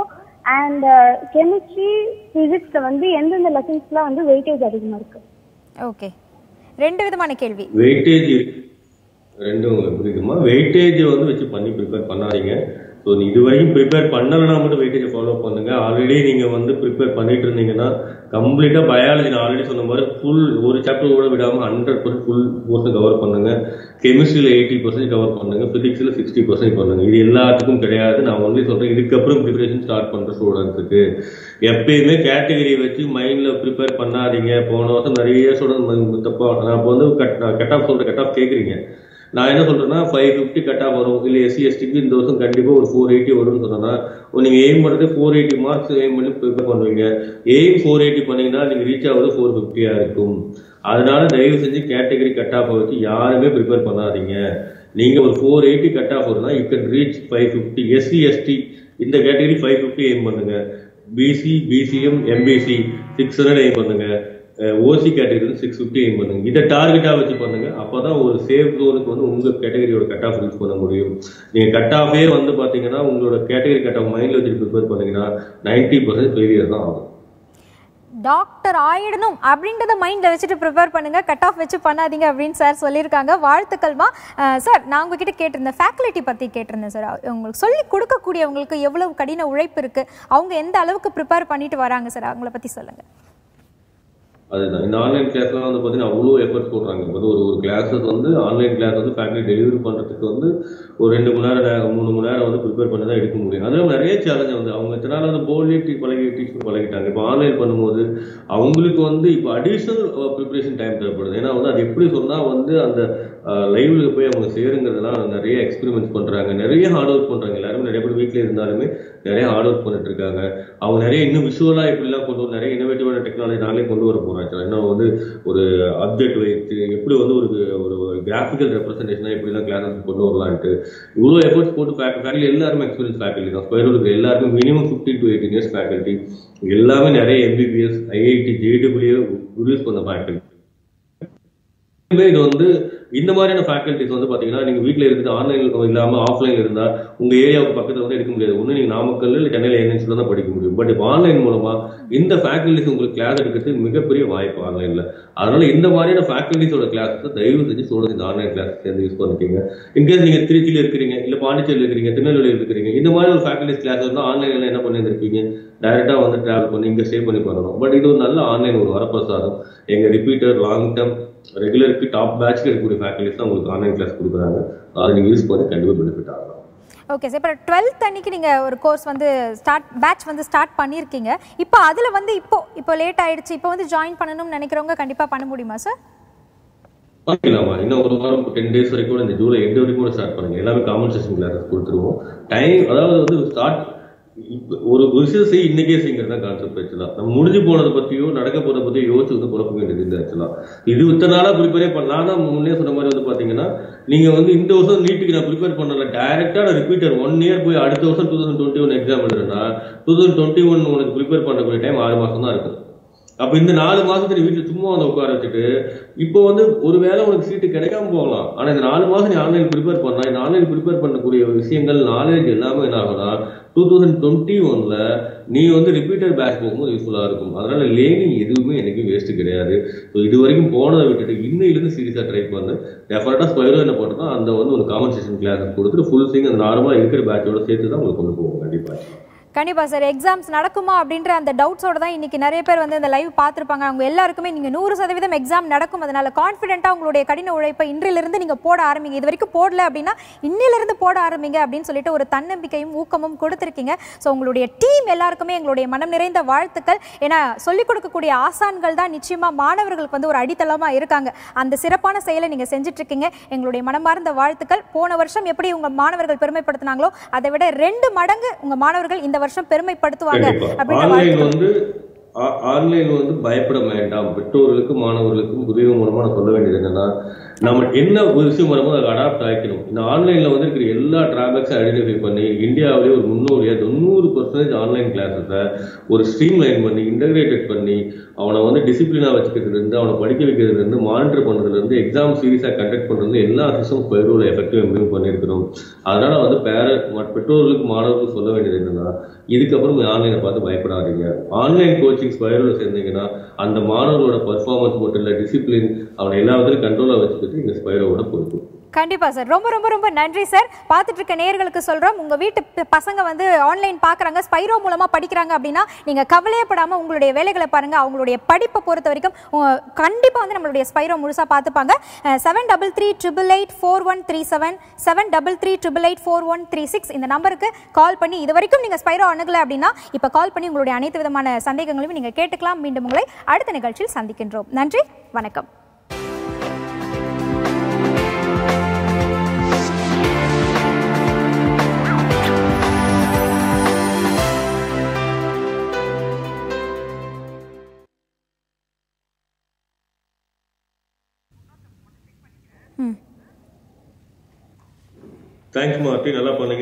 அண்ட் கெமிஸ்ட்ரி பிசிக்ஸ்ல வந்து எந்தெந்த லெசன்ஸ்லாம் வந்து வெயிட்டேஜ் அதிகமா இருக்கு? ஓகே, ரெண்டு விதமான கேள்வி. வெயிட்டேஜ் ரெண்டும் புரியுதுமா. வெயிட்டேஜ் வந்து வச்சு பண்ணி ப்ரிப்பேர் பண்ணாதீங்க. ஸோ இது வரைக்கும் ப்ரிப்பேர் பண்ணலைன்னா மட்டும் வெயிட்டேஜை ஃபாலோ பண்ணுங்க. ஆல்ரெடி நீங்கள் வந்து ப்ரிப்பேர் பண்ணிட்டு இருந்தீங்கன்னா கம்ப்ளீட்டாக பயாலஜி நான் ஆல்ரெடி சொன்ன மாதிரி ஃபுல் ஒரு சாப்டர் கூட விடாமல் hundred percent full portion cover பண்ணுங்க. கெமிஸ்ட்ரியில் எயிட்டி பர்சன்ட் கவர் பண்ணுங்க. ஃபிசிக்ஸில் சிக்ஸ்டி பர்சன்ட் பண்ணுங்க. இது எல்லாத்துக்கும் கிடையாது. நான் ஒன்லி சொல்கிறேன், இதுக்கப்புறம் ப்ரிப்பரேஷன் ஸ்டார்ட் பண்ணுற ஸ்டூடெண்ட்ஸுக்கு எப்பயுமே கேட்டகரி வச்சு மைண்டில் ப்ரிப்பேர் பண்ணாதீங்க. போன வருஷம் நிறைய ஸ்டூடெண்ட் தப்பா நான் இப்போ வந்து கட் கட் ஆஃப் சொல்கிறேன், கட் ஆஃப் கேட்குறீங்க. நான் என்ன சொல்றேன்னா ஃபைவ் ஃபிஃப்டி கட்டா வரும், இல்லை எஸ்சி எஸ்டிக்கு இந்த வருஷம் கண்டிப்பாக ஒரு ஃபோர் எயிட்டி வரும்னு சொன்னா நீங்கள் எய்ம் பண்ணுறது ஃபோர் எயிட்டி மார்க்ஸ் எய்ம் பண்ணி ப்ரிப்பேர் பண்ணுவீங்க. எய்ம் ஃபோர் எயிட்டி பண்ணீங்கன்னா நீங்கள் ரீச் ஆகுது ஃபோர் ஃபிஃப்டியா இருக்கும். அதனால தயவு செஞ்சு கேட்டகரி கட் ஆஃப் வச்சு யாருமே ப்ரிப்பேர் பண்ணாதீங்க. நீங்கள் ஒரு ஃபோர் எயிட்டி கட் ஆஃப் வரும்னா you can reach five fifty. SC ST இந்த கேட்டகரி ஃபைவ் ஃபிஃப்டி எய்ம் பண்ணுங்க. BC BCM MBC six hundred aim பண்ணுங்க. OC category six fifty aim பண்ணுங்க. இதை டார்கெட்டாக வச்சு பண்ணுங்க. அப்போதான் ஒரு சேஃப் ஜோனுக்கு வந்து உங்க கேட்டகரியோட கட் ஆஃப் ரீச் பண்ண முடியும். நீங்க கட் ஆஃபே வந்து பாத்தீங்கன்னா உங்களோட கேட்டகரி கட் ஆஃப் மைண்ட்ல வச்சு ப்ரிப்பேர் பண்ணீங்கன்னா நைன்டி பர்சன்ட் ஃபெயிலியர் தான் ஆகும். டாக்டர் ஆயிடணும் அப்படின்றத மைண்டில் வச்சுட்டு ப்ரிப்பேர் பண்ணுங்க, கட் ஆஃப் வச்சு பண்ணாதீங்க அப்படின்னு சார் சொல்லியிருக்காங்க. வாழ்த்துக்கள்மா. சார், நான் உங்ககிட்ட கேட்டிருந்தேன், ஃபேக்கல்ட்டி பற்றி கேட்டிருந்தேன் சார். உங்களுக்கு சொல்லி கொடுக்கக்கூடியவங்களுக்கு எவ்வளவு கடின உழைப்பு இருக்கு, அவங்க எந்த அளவுக்கு ப்ரிப்பேர் பண்ணிட்டு வராங்க சார், அவங்கள பற்றி சொல்லுங்க. அதுதான் இந்த ஆன்லைன் கிளாஸ்லாம் வந்து பார்த்தீங்கன்னா அவ்வளோ எஃபர்ட்ஸ் போடுறாங்க. இப்போ ஒரு ஒரு கிளாஸஸ் வந்து ஆன்லைன் கிளாஸ் வந்து ஃபேக்கல்ட்டி டெலிவரி பண்ணுறதுக்கு வந்து ஒரு ரெண்டு மணி நேரம் மூணு மணி நேரம் வந்து ப்ரிப்பேர் பண்ணி தான் எடுக்க முடியும். அதனால நிறைய சேலஞ்ச் வந்து அவங்க எத்தனை நாள் வந்து போர்ட்லேயே டீ பழகி டீச் பழகிட்டாங்க. இப்போ ஆன்லைன் பண்ணும்போது அவங்களுக்கு வந்து இப்போ அடிஷ்னல் ப்ரிப்பரேஷன் டைம் தேவைப்படுது. ஏன்னா வந்து அது எப்படி சொன்னால் வந்து அந்த லைவ்ல போய் அவங்க சேருங்கிறதுலாம் நிறைய எக்ஸ்பெரிமெண்ட்ஸ் பண்ணுறாங்க, நிறைய ஹார்ட் ஒர்க் பண்ணுறாங்க. எல்லாருமே நிறைய பேர் வீட்டில் இருந்தாலுமே நிறைய ஹார்ட் ஒர்க் பண்ணிட்டு இருக்காங்க. அவங்க நிறைய இன்னும் விஷுவலாக எப்படிலாம் கொண்டு வர நிறைய இன்னோவேட்டிவான டெக்னாலஜி நாளே கொண்டு வர போகிறாங்க. இன்னும் வந்து ஒரு அப்ஜெக்ட் வைத்து எப்படி வந்து ஒரு ஒரு கிராஃபிக்கல் ரெப்ரஸன்டேஷனாக எப்படிலாம் கிளாஸஸ் கொண்டு வரலான்ட்டு இவ்வளோ எஃபர்ட்ஸ் போட்டு ஃபேக்கல்ட்டி எல்லாருமே எக்ஸ்பீரியன்ஸ் ஃபேக்கல்ட்டி தான். ஸ்பைரோலுக்கு எல்லாருமே minimum fifteen to eighteen years faculty. எல்லாமே நிறைய எம்பிபிஎஸ் ஐஐடி ஜேடபிள்யூ ப்ரொடியூஸ் பண்ண ஃபேக்கல்ட்டி. இது வந்து இந்த மாதிரியான ஃபேக்கல்ட்டிஸ் வந்து பார்த்தீங்கன்னா நீங்கள் வீட்டில் இருந்து ஆன்லைன் இல்லாமல் ஆஃப்லைன் இருந்தால் உங்கள் ஏரியாவுக்கு பக்கத்தில் வந்து எடுக்க முடியாது. ஒன்று நீங்கள் நாமக்கல் இல்லை சென்னையில் ஏஎன்என்சியில் தான் படிக்க முடியும். பட் இப்போ ஆன்லைன் மூலமாக இந்த ஃபேக்கல்ட்டிஸ் உங்களுக்கு கிளாஸ் எடுக்கிறதுக்கு மிகப்பெரிய வாய்ப்பு ஆன்லைனில். அதனால இந்த மாதிரியான ஃபேக்கல்ட்டிஸோட கிளாஸஸ் தயவு செஞ்சு ஸ்டூடெண்ட்ஸ் இந்த ஆன்லைன் கிளாஸ் சேர்ந்து யூஸ் பண்ணிக்கோங்க. இன்கேஸ் நீங்கள் திருச்சியில் இருக்கிறீங்க, இல்லை பாண்டிச்சேரியில் இருக்கிறீங்க, திருநெல்வேலியில் இருக்கிறீங்க, இந்த மாதிரி ஒரு ஃபேக்கல்ட்டிஸ் கிளாஸ் வந்து ஆன்லைனில் என்ன பண்ணியிருக்கீங்க, டைரெக்டாக வந்து ட்ராவல் பண்ணி இங்கே ஸ்டே பண்ணி பண்ணணும். பட் இது ஒரு நல்ல ஆன்லைன் ஒரு வரப்பிரசாதம். எங்கள் ரிப்பீட்டர் லாங் டேர்ம் ரெகுலருக்கு டாப் பேட்ச்ல இருக்கக்கூடிய ஃபேக்கல்ட்டிஸ் தான் உங்களுக்கு ஆன்லைன் கிளாஸ் கொடுக்குறாங்க. அதை நீங்கள் யூஸ் பண்ணி கண்டிப்பாக பெனிஃபிட் ஆகலாம். ஓகே சார், இப்போ டுவெல்த் அன்னைக்கு நீங்கள் ஒரு கோர்ஸ் வந்து ஸ்டார்ட் பேட்ச் வந்து ஸ்டார்ட் பண்ணியிருக்கீங்க. இப்போ அதில் வந்து இப்போ இப்போ லேட் ஆயிடுச்சு, இப்போ வந்து ஜாயின் பண்ணணும்னு நினைக்கிறவங்க கண்டிப்பாக பண்ண முடியுமா சார்? பண்ணிக்கலாமா? இன்னும் ஒரு வாரம் டென் டேஸ் வரைக்கும் கூட இந்த ஜூலை எண்டு வரைக்கும் கூட ஸ்டார்ட் பண்ணுங்க. எல்லாமே காமன் செஷன் கிளாஸஸ் கொடுத்துருவோம். டைம் அதாவது வந்து ஸ்டார்ட் ஒரு விஷயம் செய்ய இன்னைக்கே செய்யுங்கிறது தான் கான்செப்ட். ஆக்சுவலா நம்ம முடிஞ்சு போனதை பத்தியோ நடக்க போறதை பத்தியோ யோசிச்சு வந்து குழப்ப வேண்டியது இல்லை. ஆக்சுவலா இது இத்தனை நாளா ப்ரிப்பேரே பண்ணலாம். நான் முன்னே சொன்ன மாதிரி வந்து பாத்தீங்கன்னா நீங்க வந்து இந்த வருஷம் நீட்டுக்கு நான் ப்ரிப்பேர் பண்ணல, டைரக்டா நான் ரிப்பீட்டர் ஒன் இயர் போய் அடுத்த வருஷம் two thousand twenty one exam எழுதுறேன்னா டூ தௌசண்ட் டுவெண்ட்டி ஒன் உனக்கு ப்ரிப்பேர் பண்ணக்கூடிய டைம் ஆறு மாசம் தான் இருக்கும். அப்ப இந்த நாலு மாசத்துல நீ வீட்டுல சும்மா வந்து உட்கார வச்சுட்டு இப்போ வந்து ஒரு வேளை உனக்கு சீட்டு கிடைக்காம போகலாம். ஆனா இந்த நாலு மாசம் நீ ஆன்லைன் ப்ரிப்பேர் பண்ணலாம். இந்த ஆன்லைன் ப்ரிப்பேர் பண்ணக்கூடிய விஷயங்கள் நாலேஜ் எல்லாமே என்ன ஆகும்னா டூ தௌசண்ட் டுவெண்ட்டி ஒன்ல நீ வந்து ரிப்பீட்டர் பேட்ச் போகும்போது யூஸ்ஃபுல்லா இருக்கும். அதனால லேர்னிங் எதுவுமே எனக்கு வேஸ்ட் கிடையாது. இது வரைக்கும் போனதை விட்டுட்டு இன்னையிலிருந்து சீரியஸா ட்ரை பண்ணு. டெஃபரட்டா ஸ்பைரோ என்ன போட்டோம்னா அந்த வந்து ஒரு காமன் செஷன் கிளாஸ் கொடுத்துட்டு ஃபுல் சிங் அந்த நார்மலா இருக்கிற பேட்சோட சேர்த்து தான் உங்களுக்கு கொண்டு போவோம். கண்டிப்பா கண்டிப்பாக சார். எக்ஸாம்ஸ் நடக்குமா அப்படின்ற அந்த டவுட்ஸோட தான் இன்றைக்கி நிறைய பேர் வந்து இந்த லைவ் பார்த்துருப்பாங்க. அவங்க எல்லாருக்குமே நீங்கள் நூறு சதவீதம் எக்ஸாம் நடக்கும். அதனால் கான்ஃபிடென்ட்டாக உங்களுடைய கடின உழைப்பை இன்றிலிருந்து நீங்கள் போட ஆரம்பிங்க. இது வரைக்கும் போடல அப்படின்னா இன்னிலிருந்து போட ஆரம்பிங்க அப்படின்னு சொல்லிட்டு ஒரு தன்னம்பிக்கையும் ஊக்கமும் கொடுத்துருக்கீங்க. ஸோ உங்களுடைய டீம் எல்லாருக்குமே எங்களுடைய மனம் நிறைந்த வாழ்த்துக்கள். ஏன்னா சொல்லிக் கொடுக்கக்கூடிய ஆசான்கள் தான் நிச்சயமாக மாணவர்களுக்கு வந்து ஒரு அடித்தளமாக இருக்காங்க. அந்த சிறப்பான செயலை நீங்கள் செஞ்சுட்ருக்கீங்க. எங்களுடைய மனமார்ந்த வாழ்த்துக்கள். போன வருஷம் எப்படி உங்கள் மாணவர்கள் பெருமைப்படுத்தினாங்களோ அதை விட ரெண்டு மடங்கு உங்கள் மாணவர்கள் இந்த வருஷம் பெருமைப்படுத்துவாங்க. ஆன்லைன் வந்து ஆன்லைன் வந்து பயப்பட வேண்டாம். பெற்றோர்களுக்கும் மாணவர்களுக்கும் உதவி மூலமா நான் சொல்ல வேண்டியது என்னன்னா, நம்ம என்ன ஒரு விஷயம் வரும்போது அதை அடாப்ட் ஆகிக்கணும். இந்த ஆன்லைன்ல வந்து இருக்கிற எல்லா டிராபேக்ஸும் ஐடென்டிஃபை பண்ணி இந்தியாவிலேயே ஒரு முன்னோடியா தொண்ணூறு பர்சன்டேஜ் ஆன்லைன் கிளாஸஸை ஒரு ஸ்ட்ரீம் லைன் பண்ணி இன்டகிரேட்டட் பண்ணி அவனை வந்து டிசிப்ளினா வச்சுக்கிறதுல இருந்து அவனை படிக்க வைக்கிறதுல இருந்து மானிட்டர் பண்றதுல இருந்து எக்ஸாம் சீரியஸா கண்டக்ட் பண்றது எல்லா சிஸ்டம் ஸ்பைரோல எஃபெக்டிவ் இம்ப்ரூவ் பண்ணியிருக்கிறோம். அதனால வந்து பேரண்ட் பெற்றோர்களுக்கு மாணவர்களுக்கு சொல்ல வேண்டியது என்னன்னா, இதுக்கப்புறம் ஆன்லைனை பார்த்து பயப்படாதீங்க. ஆன்லைன் கோச்சிங் ஸ்பைரோல சேர்ந்தீங்கன்னா அந்த மாணவர்களோட பர்ஃபார்மன்ஸ் மட்டும் இல்லை, டிசிப்ளின் அவனை எல்லா விதத்திலும் கண்ட்ரோலா வச்சுக்கிட்டு இந்த ஸ்பைரோட பொறுப்பு. கண்டிப்பா சார். ரொம்ப ரொம்ப ரொம்ப நன்றி சார். பார்த்துட்டு இருக்க நேயர்களுக்கு சொல்றோம், உங்க வீட்டு பசங்க வந்து ஆன்லைன் பாக்குறாங்க, ஸ்பைரோ மூலமா படிக்கிறாங்க அப்படின்னா நீங்க கவலையப்படாம உங்களுடைய வேலைகளை பாருங்க. அவங்களுடைய படிப்பை பொறுத்த வரைக்கும் கண்டிப்பா வந்து நம்மளுடைய ஸ்பைரோ முழுசா பார்த்துப்பாங்க. Seven double three triple eight four one three seven seven double three triple eight four one three six இந்த நம்பருக்கு கால் பண்ணி இது வரைக்கும் நீங்க ஸ்பைரோ அணுகல அப்படின்னா இப்ப கால் பண்ணி உங்களுடைய அனைத்து விதமான சந்தேகங்களையும் நீங்க கேட்டுக்கலாம். மீண்டும் உங்களை அடுத்த நிகழ்ச்சியில் சந்திக்கின்றோம். நன்றி, வணக்கம். தேங்க்ஸ் மார்ட்டி, நல்லா பண்ணுங்க.